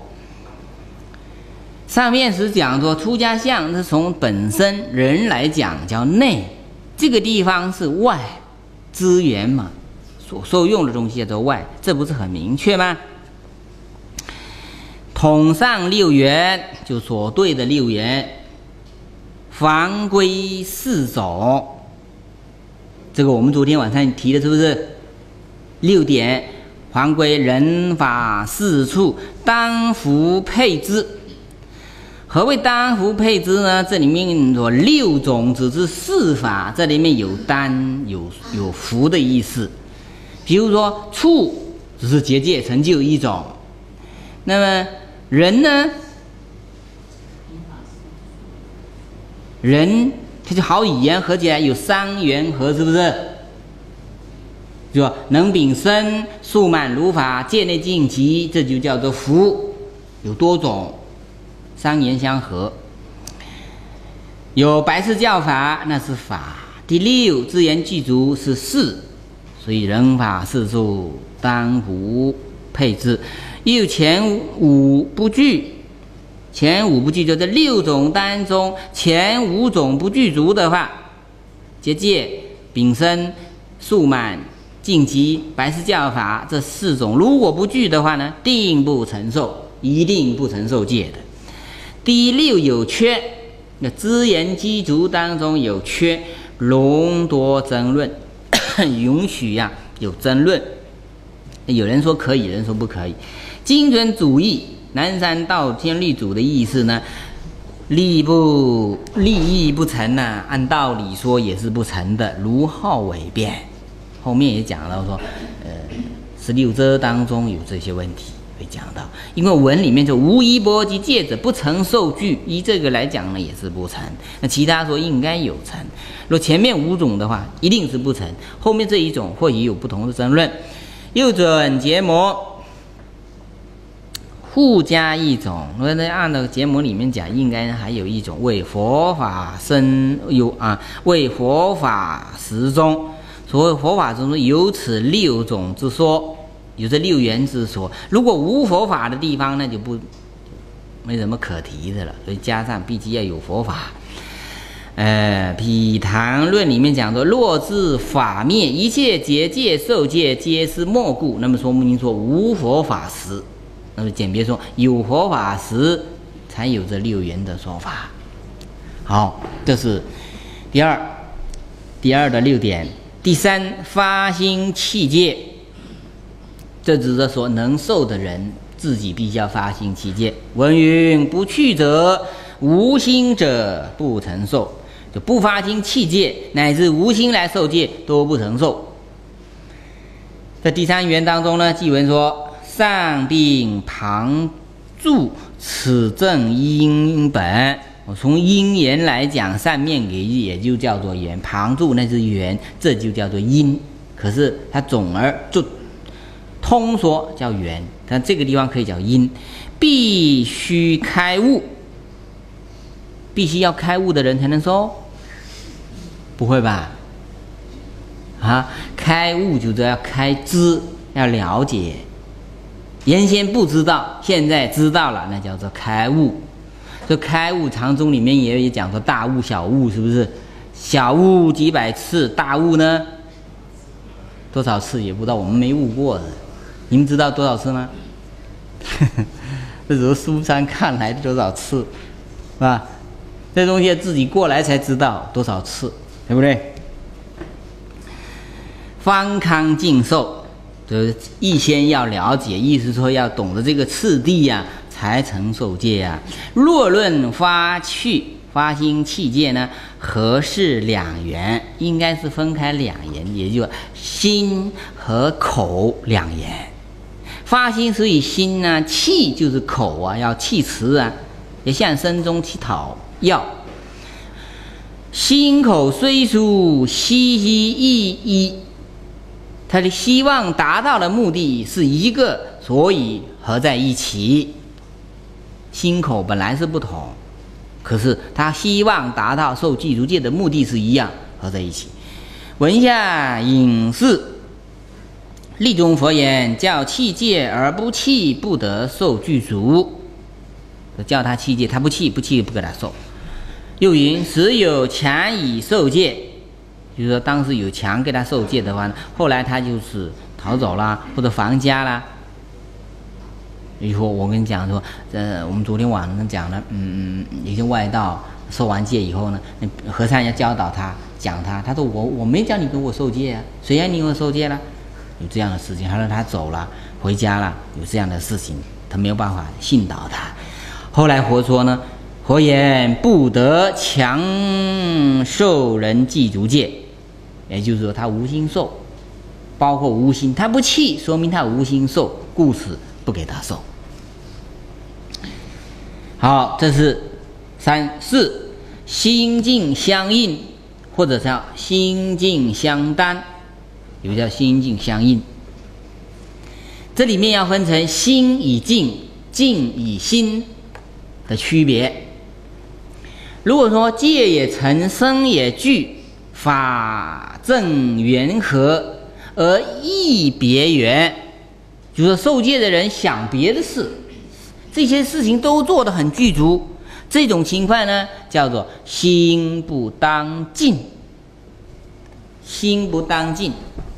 上面是讲说出家相是从本身人来讲叫内，这个地方是外，资源嘛，所受用的东西叫做外，这不是很明确吗？统上六缘，就所对的六缘，防规四种，这个我们昨天晚上提的是不是？六点，防规人法四处，当服配之。何谓当服配之呢？这里面说六种只是四法，这里面有单有有服的意思。比如说处只是结界成就一种，那么人呢？人它就好语言合起来有三元合，是不是？就说能秉身，数满如法，戒内净极，这就叫做福，有多种，三言相合。有白事教法，那是法。第六，资源具足是事，所以人法四处当服配置。又前五不具，前五不具就这六种当中，前五种不具足的话，结界、秉身、数满、净极、白事教法这四种，如果不具的话呢，定不承受，一定不承受戒的。第六有缺，那资源具足当中有缺，容多争论，允许呀、啊、有争论，有人说可以，有人说不可以。精准主义，南山道天律主的意思呢，利不利益不成呢、啊，按道理说也是不成的，如好伪辩。后面也讲到说，呃，十六则当中有这些问题会讲到，因为文里面就无一钵及戒者不成受具，依这个来讲呢也是不成。那其他说应该有成，若前面五种的话一定是不成，后面这一种或许有不同的争论。又准结魔。互加一种，如果按照节目里面讲，应该还有一种为佛法生有啊，为佛法时中，所谓佛法中有此六种之说，有这六缘之说。如果无佛法的地方，那就不没什么可提的了。所以加上必须要有佛法。呃，毗昙论里面讲说，若自法灭，一切结界受戒皆是莫故。那么说明说无佛法时。那么简别说，有佛法时才有这六缘的说法。好，这是第二，第二的六点。第三，发心弃戒，这只是说能受的人自己必须要发心弃戒。文云不去者，无心者不承受，就不发心弃戒，乃至无心来受戒都不承受。在第三缘当中呢，偈文说。上病旁注，此正因本。我从因缘来讲，上面给也就叫做缘，旁注那是缘，这就叫做因。可是它总而就通说叫缘，但这个地方可以叫因。必须开悟，必须要开悟的人才能说，不会吧？啊，开悟就是要开知，要了解。原先不知道，现在知道了，那叫做开悟。这开悟常中里面也有讲说大悟小悟，是不是？小悟几百次，大悟呢多少次也不知道，我们没悟过的。你们知道多少次吗？这只是书上看来的多少次，是吧？这东西自己过来才知道多少次，对不对？方康尽受。就是预先要了解，意思说要懂得这个次第呀、啊，才成受戒呀、啊。若论发去发心契戒呢，合是两缘，应该是分开两缘，也就是心和口两缘。发心所以心呢，契就是口啊，要契词啊，也向身中乞讨要。心口虽殊，希希意意，他的希望达到的目的是一个，所以合在一起。心口本来是不同，可是他希望达到受具足戒的目的是一样，合在一起。文下引示，立中佛言：教契戒而不契，不得受具足。叫他契戒，他不契，不契不给他受。又云：时有强以受戒，就是说当时有强给他受戒的话，后来他就是逃走啦，或者防家啦。以后我跟你讲说，呃，我们昨天晚上讲了，嗯嗯，有些外道受完戒以后呢，那和尚要教导他，讲他，他说我我没叫你跟我受戒啊，谁让你跟我受戒了？有这样的事情，他说他走了，回家了，有这样的事情，他没有办法信导他。后来佛说呢，佛言不得强受人具足戒，也就是说他无心受，包括无心，他不契，说明他无心受，故此不给他受。好，这是三四心境相应，或者叫心境相当，有叫心境相应。这里面要分成心与境，境与心的区别。如果说戒也成，身也具，法正缘合而意别缘，就是说受戒的人想别的事，这些事情都做得很具足，这种情况呢叫做心不当尽。心不当尽，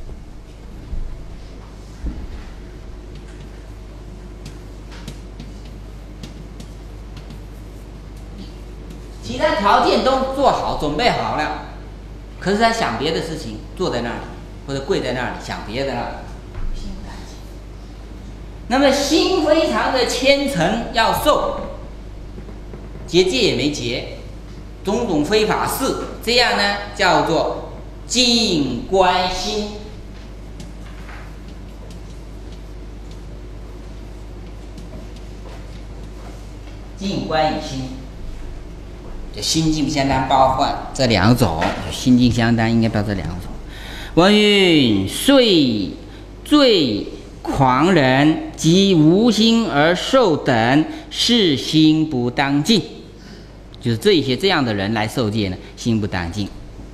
其他条件都做好，准备好了，可是他想别的事情，坐在那里或者跪在那里想别的了，心不当尽。那么心非常的虔诚，要受，结戒也没结，种种非法事，这样呢叫做静观心。静观与心，就心境相当包括这两种，心境相当应该包这两种。文云遂最狂人及无心而受等，是心不当尽，就是这些这样的人来受戒呢，心不当尽。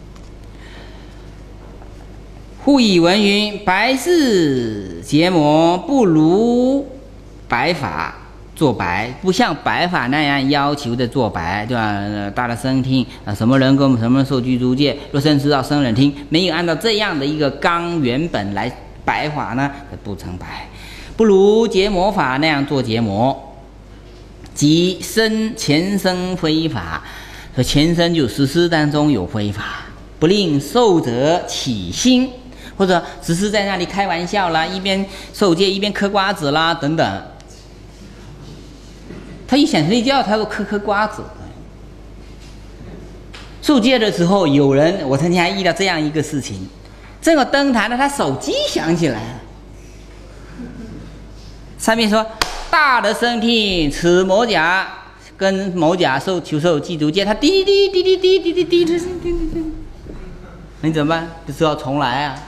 复以文云：白事结魔不如白法做白，不像白法那样要求的做白，对吧？大家生听啊，什么人跟什么人受具足戒，若生知道生人听，没有按照这样的一个纲原本来白法呢，不成白。不如结魔法那样做结魔，即生前生非法，说前生就实施当中有非法，不令受者起心，或者只是在那里开玩笑啦，一边受戒一边嗑瓜子啦等等。他一想睡觉，他说嗑嗑瓜子。受戒的时候，有人我曾经还遇到这样一个事情，正好登坛了，他手机响起来了，上面说大的身体此某甲跟某甲受求受具足戒，他滴滴滴滴滴滴滴滴滴滴滴，你怎么办？就知道重来啊！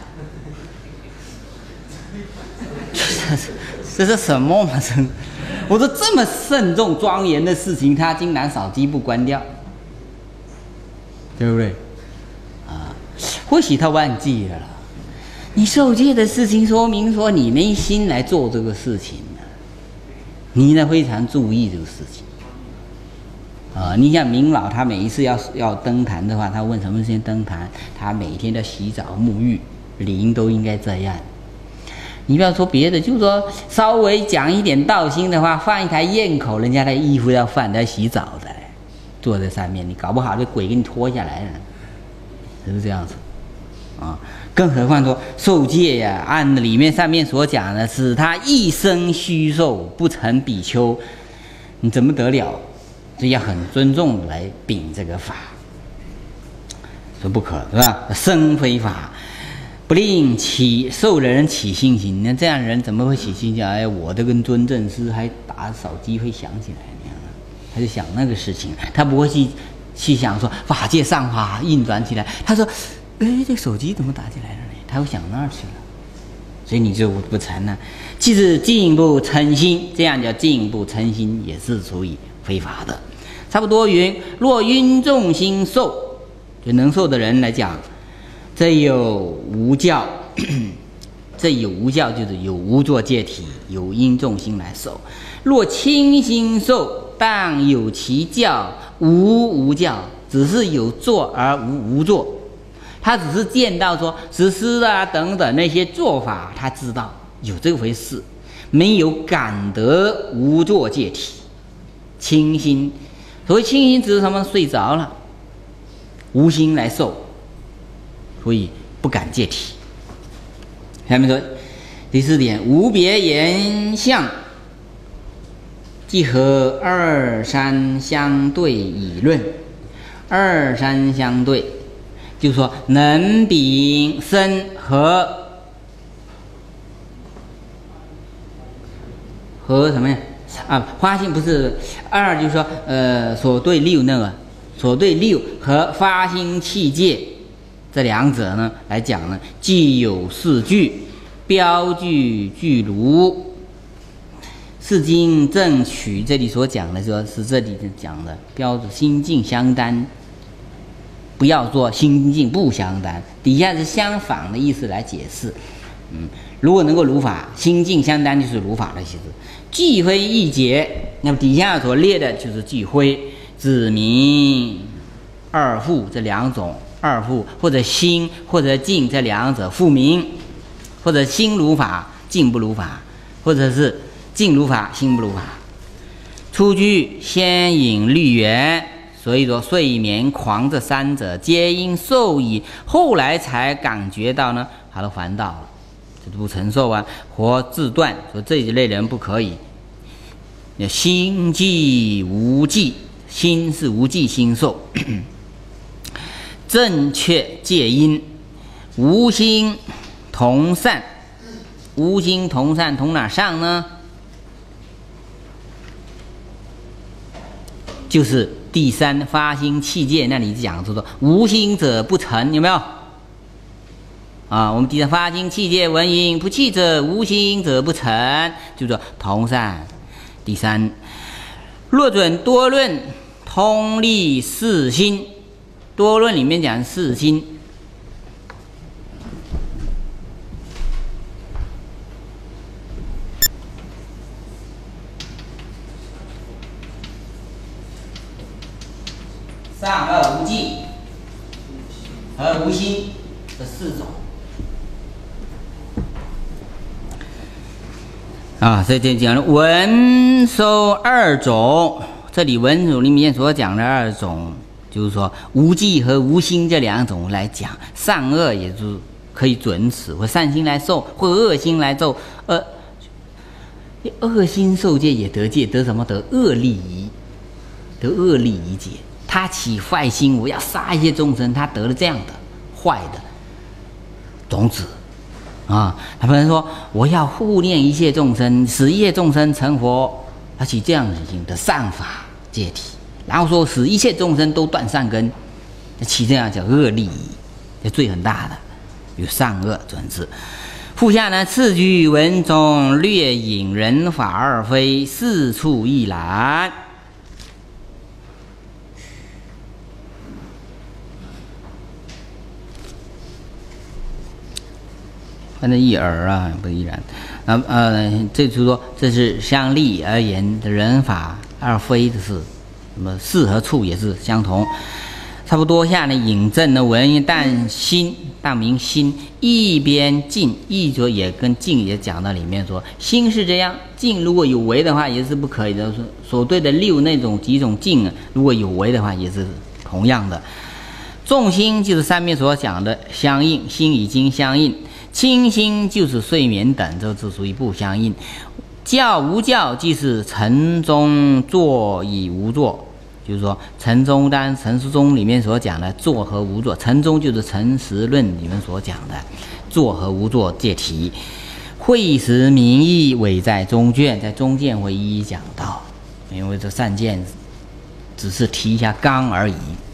这是什么嘛？这我说这么慎重庄严的事情，他竟然手机不关掉，对不对？啊，或许他忘记了。你受戒的事情，说明说你没心来做这个事情呢，你呢非常注意这个事情。啊，你像明老，他每一次要要登坛的话，他问什么时间登坛，他每天都洗澡沐浴，理应都应该这样。你不要说别的，就是说稍微讲一点道心的话，放一台砚口，人家的衣服要放在洗澡的，坐在上面，你搞不好这鬼给你脱下来了，是不是这样子？啊，更何况说受戒呀、啊，按里面上面所讲的是他一生虚受，不成比丘，你怎么得了？ 所以要很尊重来秉这个法，说不可是吧？生非法，不令起受的人起信心。那这样的人怎么会起信心？哎，我这跟尊正师还打手机会想起来呢，他就想那个事情，他不会去去想说法界上法运转起来。他说，哎，这手机怎么打起来了呢？他会想那儿去了。所以你就不成了。即是进一步嗔心，这样叫进一步嗔心，也是属于非法的。差不多云：若晕众心受，就能受的人来讲，这有无教，这有无教就是有无作戒体，有因众心来受。若轻心受，当有其教，无无教，只是有作而无无作。他只是见到说实施啊等等那些做法，他知道有这回事，没有感得无作戒体。清心，所谓清心只是什么？睡着了，无心来受，所以不感戒体。下面说第四点，无别言相，即和二三相对以论。二三相对，就是说能秉身和和什么呀？啊，发心不是二，就是说呃所对六那个所对六和发心器界这两者呢来讲呢，既有四句，标句具如。是经正取这里所讲的，说是这里讲的标准心境相单，不要做心境不相单，底下是相反的意思来解释。嗯，如果能够如法，心境相单就是如法的意思。聚非一解，那么底下所列的就是聚非、指明、二复这两种，二复或者心或者境这两者复明，或者心如法，境不如法，或者是境如法，心不如法。出居先引律缘，所以说睡眠狂这三者皆因受益，后来才感觉到呢，他都还到了，这不承受啊，或自断，说这一类人不可以。心即无记，心是无记心受，正确戒因，无心同善，无心同善同哪上呢？就是第三发心器界那里讲说说无心者不成，有没有？啊，我们第三发心器界闻音不弃者，无心者不成，就是说同善。第三，若准多论通力四心，多论里面讲四心。上二无记和无心这四种啊，所以这讲了文收二种。这里文种里面所讲的二种，就是说无记和无心这两种来讲，善恶也就是可以准此，或善心来受，或恶心来受。呃，恶心受戒也得戒，得什么？得恶利益，得恶利益戒。他起坏心，我要杀一些众生，他得了这样的坏的种子啊。他不能说我要护念一切众生，使一切众生成佛，他起这样的心的善法戒体，然后说使一切众生都断善根，起这样叫恶利益，这罪很大的，有善恶准之。复下呢，次句文中略引人法二非，四处一览。反正一耳啊，不一然。啊呃，这就是说，这是相立而言的人法二非的是，什么事和处也是相同。差不多下呢，引证的文，但心，但明心一边静，一说也跟静也讲到里面说，心是这样，静如果有为的话也是不可以的。所对的六那种几种静啊，如果有为的话也是同样的。众心就是上面所讲的相应，心已经相应。清心就是睡眠等，这是属于不相应。教无教即是晨中坐以无坐， 就是说陈宗当陈师宗里面所讲的作和无作，陈宗就是陈实论里面所讲的作和无作借题。会时名义委在中卷，在中卷会一一讲到，因为这三件只是提一下纲而已。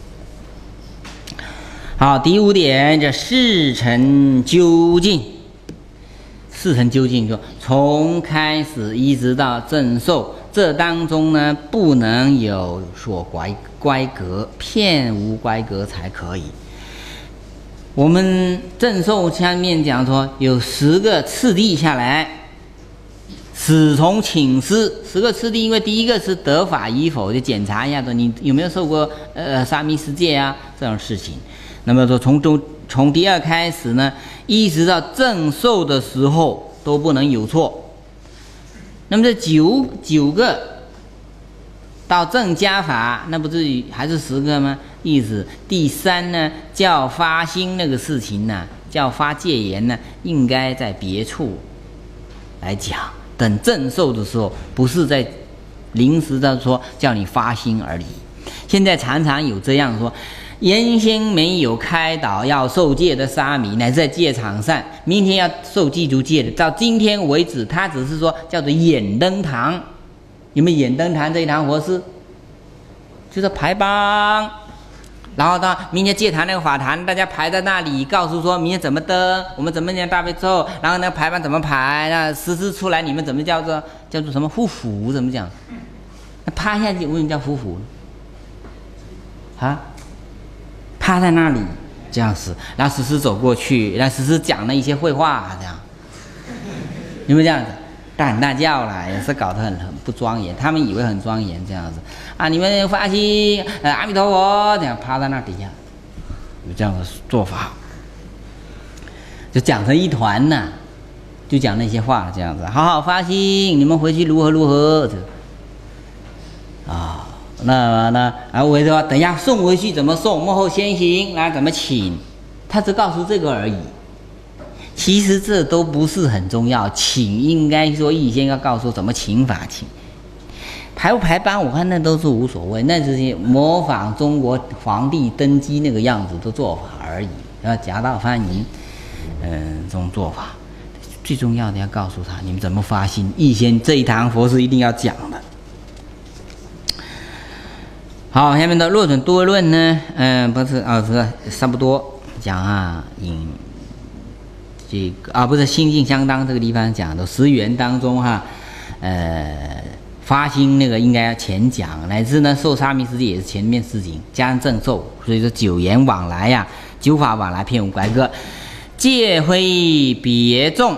好，第五点，这事成究竟。事成究竟就从开始一直到正受，这当中呢不能有所乖乖格，片无乖格才可以。我们正受下面讲说有十个次第下来，始从请示十个次第，因为第一个是得法与否，就检查一下说你有没有受过呃沙弥十戒啊这种事情。那么说从中从第二开始呢，一直到正受的时候都不能有错。那么这九九个到正加法，那不是还是十个吗？意思第三呢，叫发心那个事情呢，叫发戒言呢，应该在别处来讲。等正受的时候，不是在临时的说叫你发心而已。现在常常有这样说。原先没有开导要受戒的沙弥，乃至在戒场上，明天要受祭足戒的，到今天为止，他只是说叫做眼灯堂，有没有眼灯堂这一堂活事？就是排班，然后到明天戒坛那个法坛，大家排在那里，告诉说明天怎么登，我们怎么念大悲咒，然后那个排班怎么排，那实施出来你们怎么叫做叫做什么护符？怎么讲？那趴下去为什么叫护符？啊？趴在那里这样子，然后实施走过去，然后实施讲了一些绘画，这样有没有这样子？大喊大叫啦，也是搞得很很不庄严。他们以为很庄严这样子啊，你们发心，呃，阿弥陀佛，这样趴在那底下，有这样的做法，就讲成一团呐、啊，就讲那些话这样子，好好发心，你们回去如何如何，这啊。那那啊，我说等一下送回去怎么送？幕后先行，然后怎么请？他只告诉这个而已。其实这都不是很重要，请应该说预先要告诉怎么请法，请排不排班，我看那都是无所谓，那只是模仿中国皇帝登基那个样子的做法而已。然后夹道欢迎，嗯，这种做法，最重要的要告诉他你们怎么发心，预先这一堂佛是一定要讲的。好，下面的若准多论呢，嗯、呃，不是啊，不是差不多讲啊，引这个啊，不是心性相当这个地方讲的十缘当中哈、啊，呃，发心那个应该要前讲，乃至呢受沙弥十戒也是前面事情，加上正受，所以说九言往来呀、啊，九法往来片无乖个，戒非别重，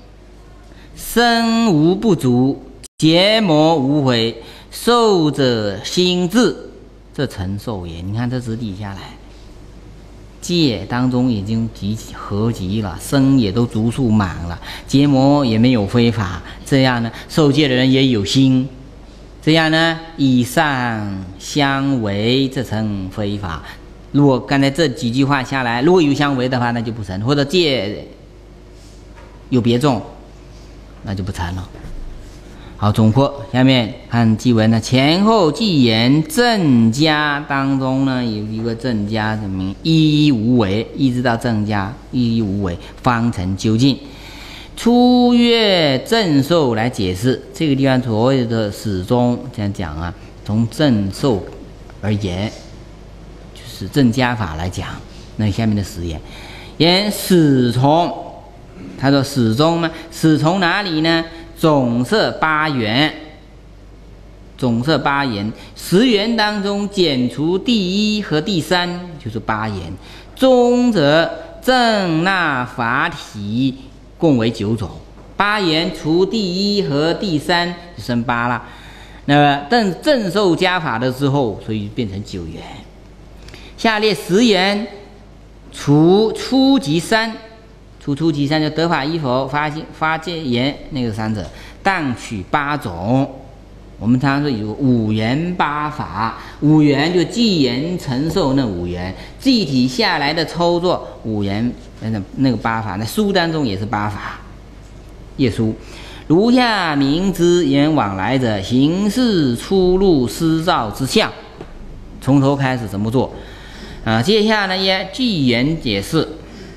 身无不足，结魔无悔，受者心智。这成受也，你看这只底下来，戒当中已经集合集了，身也都足数满了，结魔也没有非法，这样呢，受戒的人也有心，这样呢，以上相违，这成非法。如果刚才这几句话下来，如果有相违的话，那就不成，或者戒有别重，那就不成了。好，总括下面看记文呢，前后记言正家当中呢，有一个正家什么一一无为，一直到正家一一无为，方成究竟。初越正受来解释这个地方所谓的始终这样讲啊，从正受而言，就是正家法来讲。那下面的十言，言始从，他说始终呢，始从哪里呢？总摄八缘，总摄八缘，十缘当中减除第一和第三，就是八缘。中则正纳法体共为九种，八缘除第一和第三就剩八了。那么正正受加法的之后，所以变成九缘。下列十缘除初级三。初初级三就得法依否发发戒言那个三者，当取八种。我们常说有五缘八法，五缘就记言承受那五缘，具体下来的抽作五缘那那个八法，那书当中也是八法。页书如下明知言往来者，形式出入施造之相。 从头开始怎么做啊？接下来也具言解释，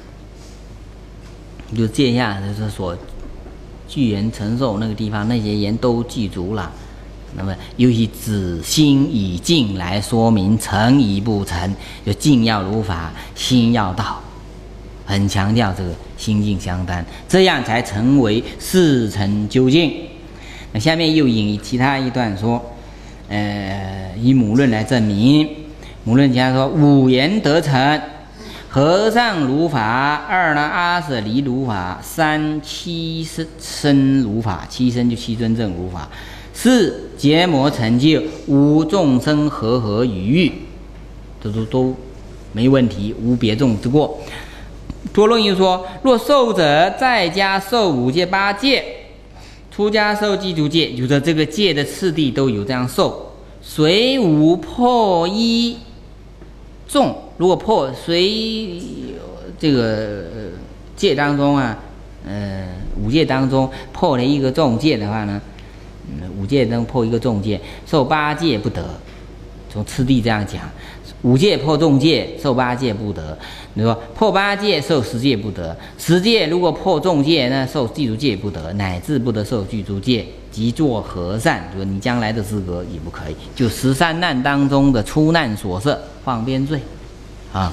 就接下来就是说具言承受那个地方那些言都记足了。那么又以子心以静来说明诚与不诚，就静要如法，心要道，很强调这个心静相当，这样才成为事成究竟。那下面又引其他一段说，呃，以母论来证明。母论家说：五言得成，和尚如法；二呢，阿舍离如法；三七身如法，七身就七尊正如法。四结魔成就，无众生和合与欲，这都都没问题，无别众之过。多论又说：若受者在家受五戒八戒，出家受具足戒，就说这个戒的次第都有这样受。虽无破一众，如果破随这个戒当中啊，呃，五戒当中破了一个众戒的话呢？五戒能破一个众戒，受八戒不得。从次第这样讲，五戒破众戒，受八戒不得。你说破八戒受十戒不得，十戒如果破众戒，那受具足戒不得，乃至不得受具足戒，即做和尚。就说你将来的资格也不可以。就十三难当中的出难所摄放边罪啊。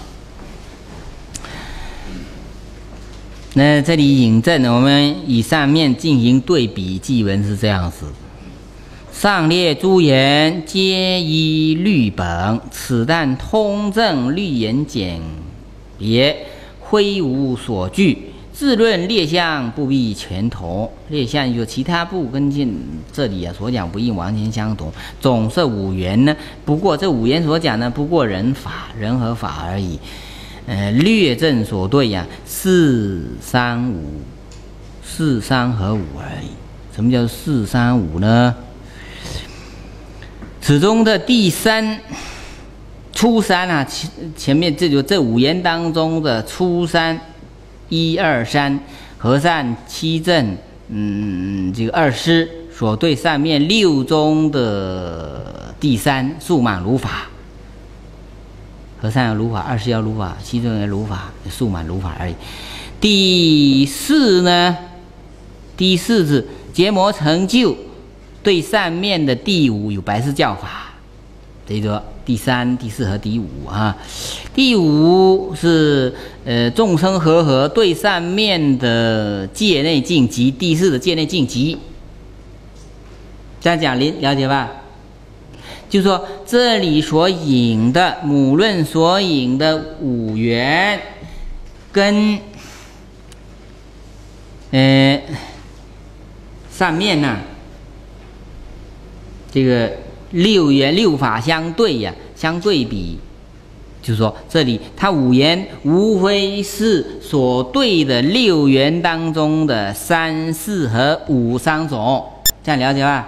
那这里引证，我们以上面进行对比，记文是这样子。上列诸言皆依律本，此但通证律言简别，挥无所据。自论列项不必全同，列项有其他部跟进这里啊所讲不应完全相同。总是五言呢，不过这五言所讲呢，不过人法人和法而已。呃，略证所对呀、啊，四三五，四三和五而已。什么叫四三五呢？此中的第三初三啊，前前面这就这五言当中的初三，一二三，和善七正，嗯，这个二师所对上面六中的第三，数满如法。和尚要如法，二师要如法，七正要如法，数满如法而已。第四呢，第四是结魔成就，对上面的第五有白事教法，这个第三、第四和第五啊。第五是呃众生和合，对上面的戒内净集，第四的戒内净集。这样讲您了解吧？就是说，这里所引的母论所引的五缘，跟呃上面呢、啊、这个六缘六法相对呀、啊，相对比，就是说，这里它五缘无非是所对的六缘当中的三四和五三种，这样了解吧？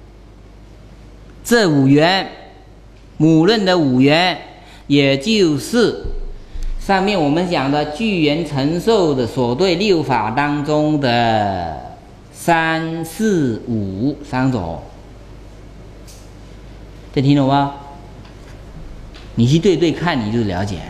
这五缘，母论的五缘，也就是上面我们讲的具缘承受的所对六法当中的三四五三种，这听懂吗？你去对对看，你就了解了。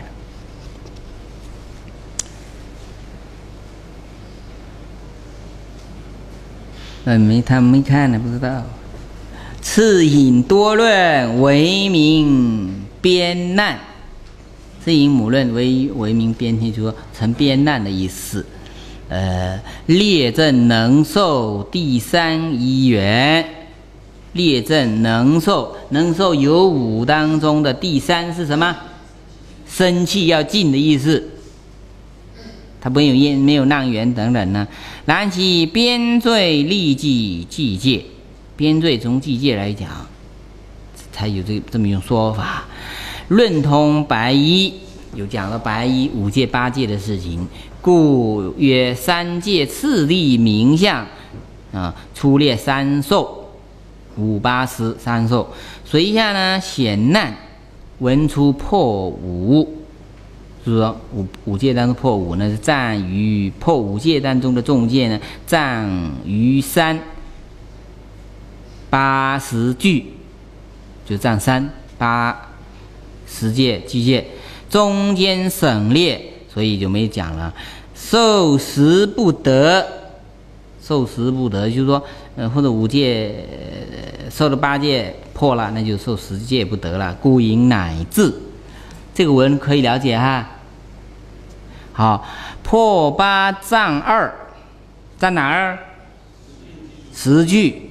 那没他没看呢，不知道。次引多论，为名边难。次引母论为为名边，就说成边难的意思。呃，列证能受第三一缘，列证能受，能受有五当中的第三是什么？生气要尽的意思。它没有因没有难缘等等呢。然其边罪立即计戒。边罪从计戒来讲，才有这这么一种说法。论通白衣，有讲了白衣五戒八戒的事情，故曰三戒次第名相啊，出列三受，五八十三受。随下呢显难，闻出破五，就是说五五戒当中破五呢，是占于破五戒当中的众戒呢，占于三。八十句就占三八十戒、具戒，中间省略，所以就没讲了。受十不得，受十不得，就是说，呃，或者五戒、呃、受了八戒破了，那就受十戒不得了。故引乃至，这个文可以了解哈。好，破八占二，占哪儿？十句。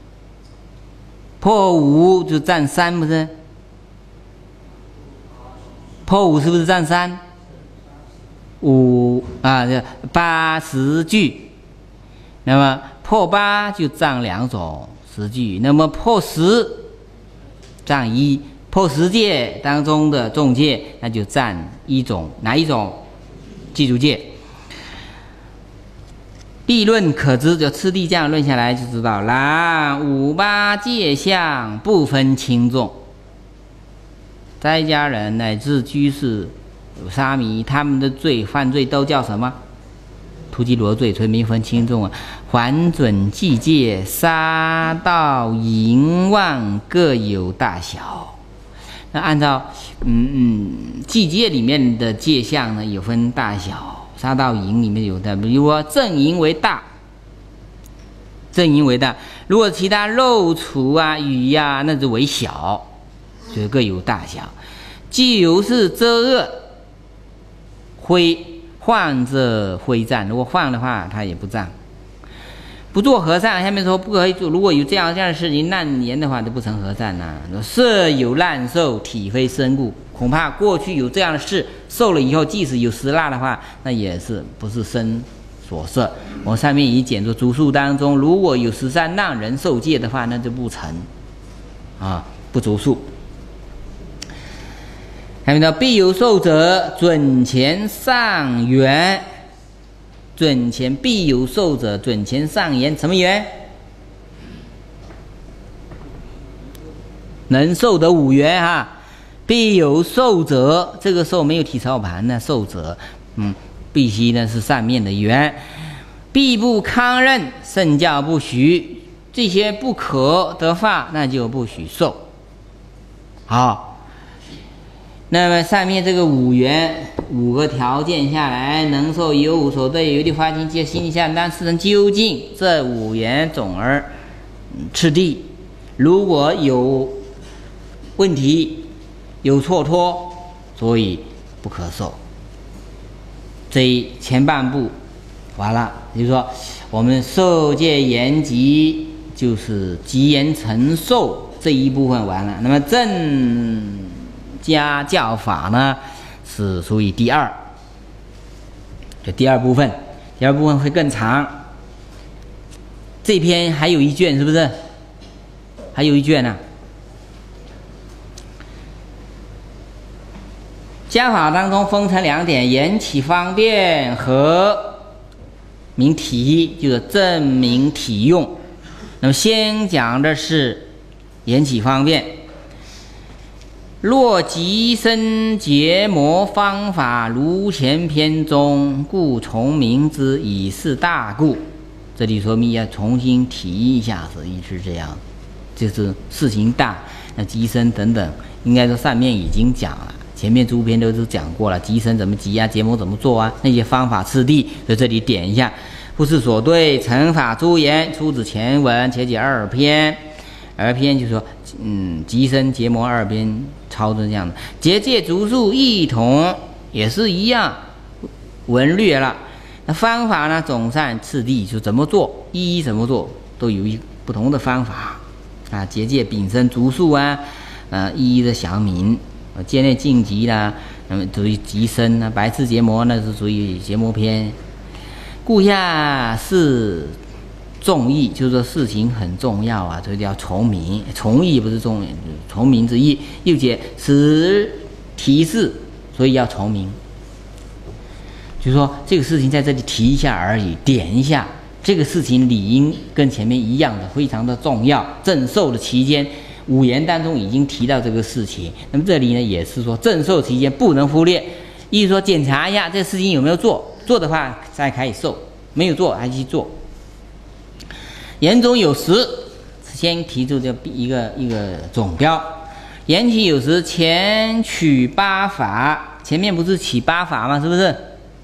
破五就占三，不是？破五是不是占三？五啊，这八十句。那么破八就占两种十句，那么破十占一，破十戒当中的重戒那就占一种，哪一种？记住戒。必论可知，就次第这样论下来就知道啦。五八戒相不分轻重，在家人乃至居士有沙弥，他们的罪犯罪都叫什么？突击罗罪，所以没分轻重啊。还准计戒，杀盗淫妄各有大小。那按照嗯嗯计戒里面的戒相呢，有分大小。杀盗淫里面有的，比如说正淫为大，正淫为大。如果其他肉畜啊、鱼呀、啊，那就为小，所以各有大小。既有是遮恶，灰患者灰占，如果患的话，他也不占。不做和尚，下面说不可以做。如果有这样这样的事情烂言的话，就不成和尚呐。色有烂受，体非身故，恐怕过去有这样的事，受了以后，即使有食蜡的话，那也是不是身所摄。我上面已经讲说，主述当中如果有十三让人受戒的话，那就不成啊，不足数。下面说必有受者，准前上缘。准前必有受者，准前上言什么言？能受得五缘哈。必有受者，这个受没有体操盘呢，受者，嗯，必须呢是上面的缘。必不康任，圣教不许，这些不可得法，那就不许受。好。那么上面这个五缘五个条件下来，能受有无所对有的花心皆心下单是人究竟这五缘总而次第，如果有问题有错脱，所以不可受。这一前半部完了，也就是说我们受戒言集就是集言成受这一部分完了。那么正家教法呢是属于第二，就第二部分，第二部分会更长。这篇还有一卷，是不是？还有一卷呢、啊。家法当中分成两点：言起方便和明体，就是证明体用。那么先讲的是言起方便。若即生结魔方法，如前篇中，故从明之，以是大故。这里说明要重新提一下，所以是这样，就是事情大，那即生等等，应该说上面已经讲了，前面诸篇都是讲过了，即生怎么即啊，结魔怎么做啊，那些方法次第，在这里点一下。不是所对，乘法诸言，出自前文，且解二篇。二篇就是说，嗯，即生结魔二篇抄着这样的，结界足数一统也是一样，文略了。那方法呢，总善次第，就怎么做，一一怎么做，都有一不同的方法啊。结界丙生足数啊，呃，一一的详明。呃，界内晋级啦，那么属于即生啊，白痴结魔那是属于结魔篇。故下是重义，就是说事情很重要啊，这叫从明。从义不是重从明之义，又解此提示，所以要从明。就是说这个事情在这里提一下而已，点一下，这个事情理应跟前面一样的，非常的重要。正受的期间，五言当中已经提到这个事情。那么这里呢，也是说正受期间不能忽略，意思说检查一下这个事情有没有做，做的话再可以受，没有做还去做。言中有时，先提出这一个一个总标。 缘起有时前取八法，前面不是起八法吗？是不是？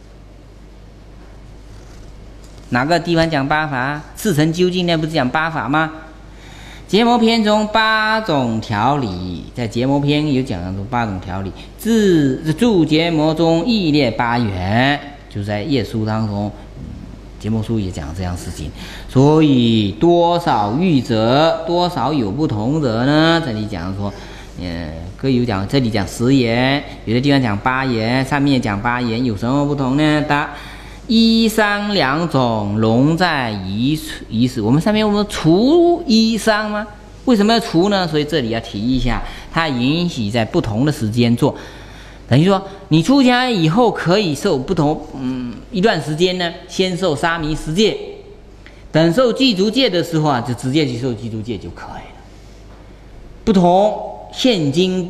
哪个地方讲八法？四乘究竟那不是讲八法吗？结魔篇中八种条理，在结魔篇有讲到八种条理，自注结魔中亦列八元，就在页书当中，结魔书也讲这样事情。所以多少欲者，多少有不同者呢？这里讲说，嗯，各有讲，这里讲十言，有的地方讲八言，上面讲八言，有什么不同呢？答。一商两种融在一一时，我们上面我们除一商吗？为什么要除呢？所以这里要提一下，它允许在不同的时间做，等于说你出家以后可以受不同嗯一段时间呢，先受沙弥十戒，等受具足戒的时候啊，就直接去受具足戒就可以了。不同现今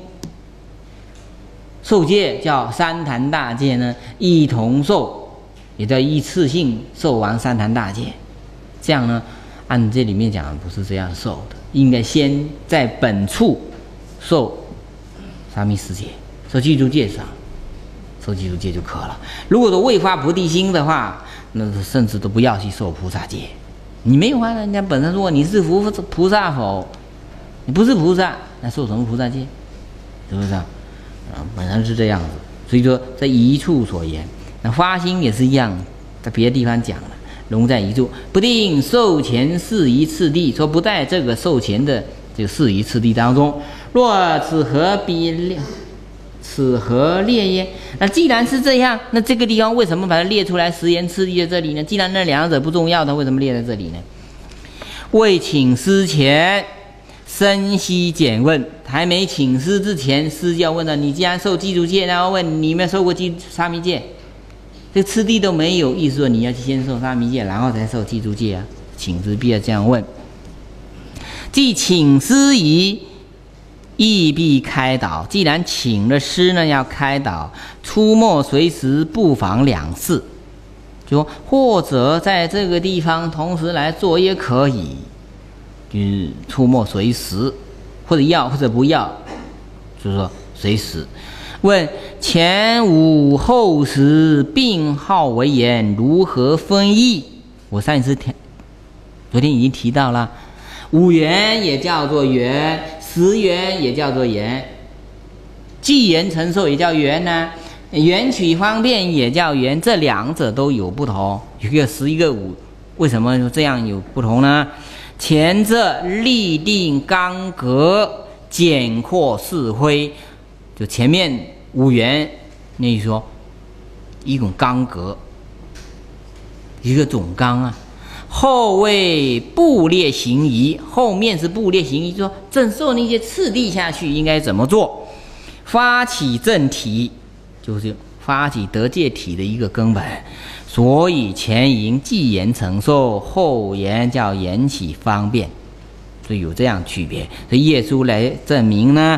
受戒叫三坛大戒呢，一同受。也叫一次性受完三坛大戒，这样呢，按这里面讲不是这样受的，应该先在本处受沙弥十戒，受具足戒上，受具足戒就可了。如果说未发菩提心的话，那甚至都不要去受菩萨戒。你没有发，人家本身说你是菩菩萨否？你不是菩萨，那受什么菩萨戒？是不是啊？啊，本身是这样子。所以说，在一处所言。那发心也是一样，在别的地方讲了，融在一处，不定授前事宜次第，说不在这个授前的这个事宜次第当中。若此何必列？此何列耶？那既然是这样，那这个地方为什么把它列出来十言次第在这里呢？既然那两者不重要，它为什么列在这里呢？未请师前，深悉简问，还没请师之前，师就要问了：你既然受具足戒，然后问你有没有受过具沙弥戒？这个次第都没有，意思说你要先受沙弥戒，然后才受具足戒啊。请师必要这样问。既请师仪，亦必开导。既然请了师呢，要开导，出没随时不妨两事，就说或者在这个地方同时来做也可以，就是出没随时，或者要或者不要，就是说随时。问前五后十并号为言，如何分义？我上一次提，昨天已经提到了，五元也叫做元，十元也叫做元，计言承受也叫元呢，缘起方便也叫元，这两者都有不同，一个十一个五，为什么这样有不同呢？前者立定纲格，简括是非，就前面五元，那就说一种纲格，一个总纲啊。后为部列行仪，后面是部列行仪，就说正受那些次第下去应该怎么做。发起正体，就是发起得戒体的一个根本。所以前言既言承受，后言叫言起方便，所以有这样区别。所以耶稣来证明呢。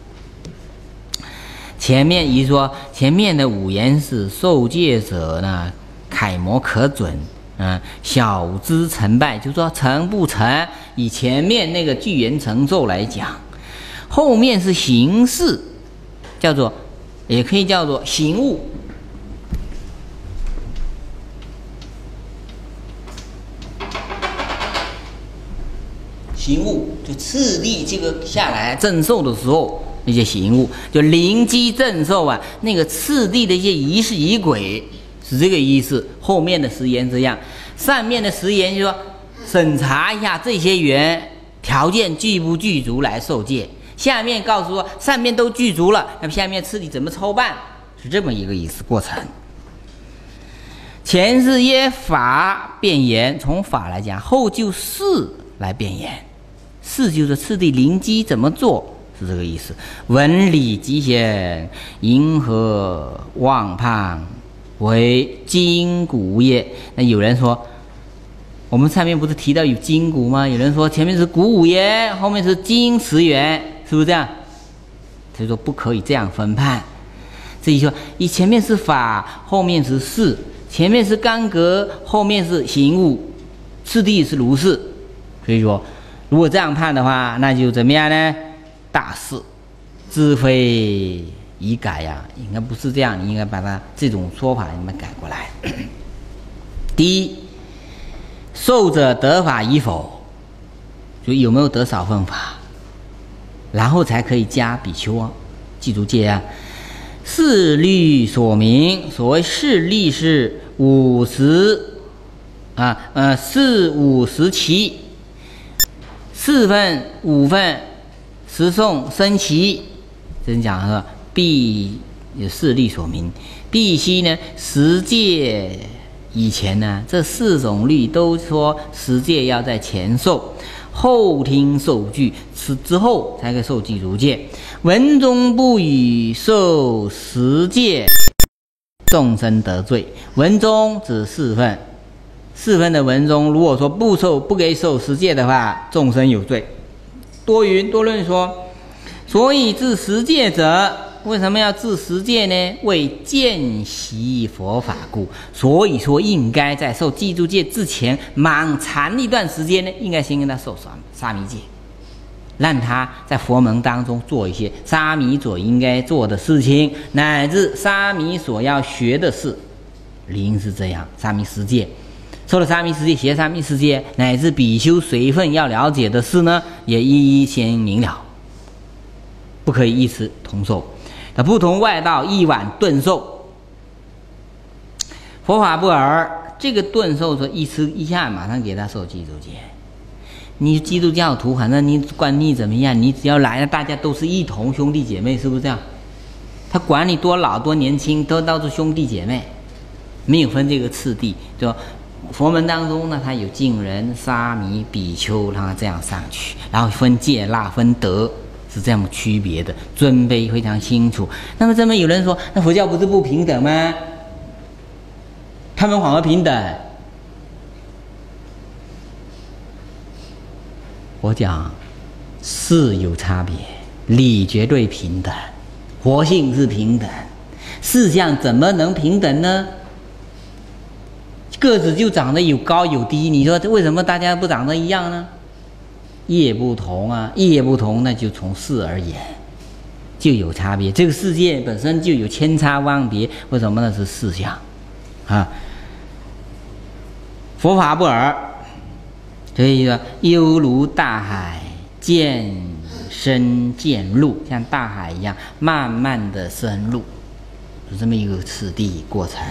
前面一说，前面的五言是受戒者呢，楷模可准，嗯，小知成败，就说成不成，以前面那个具言承受来讲，后面是形式，叫做，也可以叫做行物。行物就次第这个下来正受的时候。那些行物就灵机正受啊，那个次第的一些仪式仪轨是这个意思。后面的十言这样，上面的十言就说审查一下这些缘条件具不具足来受戒，下面告诉说上面都具足了，那么下面次第怎么抽办，是这么一个意思过程。前是耶法变言，从法来讲，后就事来变言，事就是次第灵机怎么做。是这个意思。文理极显，银河望盼为筋骨也。那有人说，我们上面不是提到有筋骨吗？有人说前面是骨五元，后面是筋十元，是不是这样？所以说不可以这样分判。这一说，以前面是法，后面是事；前面是纲格，后面是行物，次第是如是。所以说，如果这样判的话，那就怎么样呢？大事， 自非已改呀、啊，应该不是这样，你应该把它这种说法你们改过来。第一，受者得法与否，就有没有得少分法，然后才可以加比丘啊，记住戒啊。事律所明，所谓事律是五十啊，呃，四五十七，四分五分十诵生齐，这讲说必有事律所明，必须呢十戒以前呢，这四种律都说十戒要在前受，后听受具，此之后才可以受记如戒。文中不与受十戒，众生得罪。文中指四分，四分的文中，如果说不受不给受十戒的话，众生有罪。多云多论说，所以治十戒者，为什么要治十戒呢？为见习佛法故。所以说，应该在受记住戒之前，蛮长一段时间呢，应该先跟他受沙沙弥戒，让他在佛门当中做一些沙弥所应该做的事情，乃至沙弥所要学的事。理应是这样，沙弥十戒。受了沙弥十戒，学沙弥十戒，乃至比丘随分要了解的事呢，也一一先明了，不可以一时同受。那不同外道一晚顿受，佛法不尔。这个顿受说一吃一下马上给他受记住戒。你基督教徒，反正你管你怎么样，你只要来了，大家都是一同兄弟姐妹，是不是这样？他管你多老多年轻，都都是兄弟姐妹，没有分这个次第。就佛门当中呢，它有净人、沙弥、比丘，让他这样上去，然后分戒腊、分德，是这样区别的，尊卑非常清楚。那么这么有人说，那佛教不是不平等吗？他们反而平等。我讲是有差别，理绝对平等，活性是平等，事项怎么能平等呢？个子就长得有高有低，你说为什么大家不长得一样呢？业不同啊，业不同，那就从事而言就有差别。这个世界本身就有千差万别，为什么呢？是事项啊。佛法不尔，所以说犹如大海渐深渐入，像大海一样慢慢的深入，是这么一个次第过程。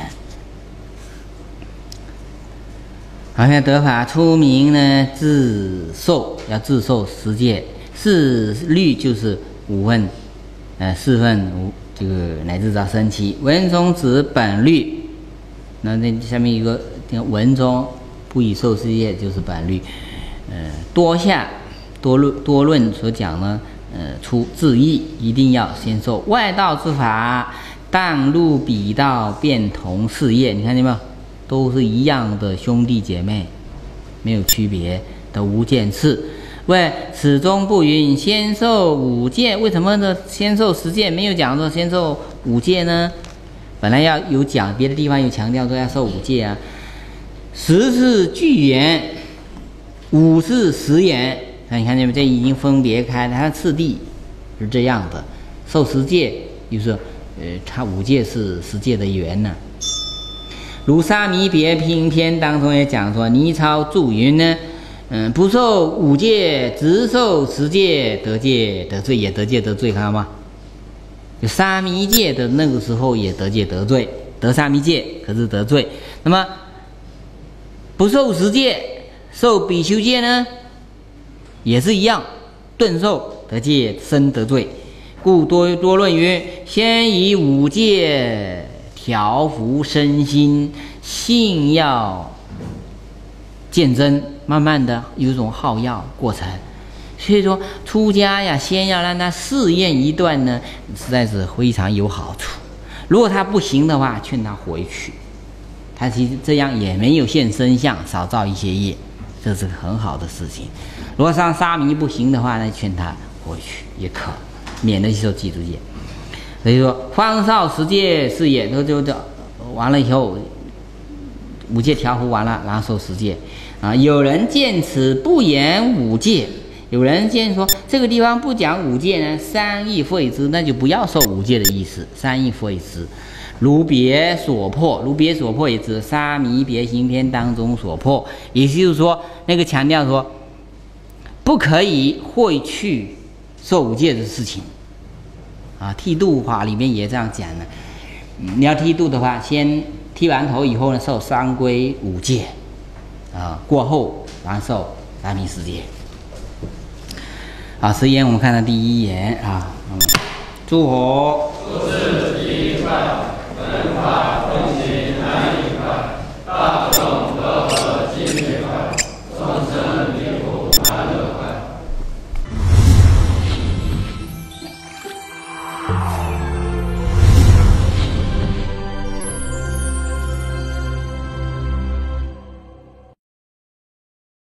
好像得法出名呢，自受要自受十戒，四律就是五分，呃，四分五这个乃至到生齐。文中指本律，那那下面一个文中不以受十戒就是本律。呃，多下多论多论所讲呢，呃，出自义，一定要先受外道之法，但入彼道便同事业。你看见没有？都是一样的兄弟姐妹，没有区别的无间次。为始终不允先受五戒，为什么呢？先受十戒，没有讲说先受五戒呢？本来要有讲，别的地方有强调说要受五戒啊。十是具言，五是实言。那你看见没？这已经分别开了，它的次第是这样的。受十戒就是呃，它五戒是十戒的缘呢。如沙弥别品篇当中也讲说，尼超注云呢，嗯，不受五戒，只受十戒，得戒得罪也得戒得罪，看到吗？就沙弥戒的那个时候也得戒得罪，得沙弥戒可是得罪。那么不受十戒，受比丘戒呢，也是一样，顿受得戒生得罪。故多多论云，先以五戒调伏身心，性要渐增，慢慢的有一种耗药过程。所以说出家呀，先要让他试验一段呢，实在是非常有好处。如果他不行的话，劝他回去，他其实这样也没有现身相，少造一些业，这是个很好的事情。如果上沙弥不行的话呢，劝他回去也可，免得受记住戒。所以说方少十戒是也，都就就完了以后，五戒调伏完了，然后受十戒啊。有人见此不言五戒， 有人建议说，这个地方不讲五戒呢，三义废之，那就不要受五戒的意思，三义废之。如别所破，如别所破也指沙弥别行篇当中所破，也就是说，那个强调说，不可以会去受五戒的事情。啊，剃度法里面也这样讲的。嗯、你要剃度的话，先剃完头以后呢，受三归五戒，啊，过后然后受三品十戒。啊，十言我们看到第一言啊，嗯，诸佛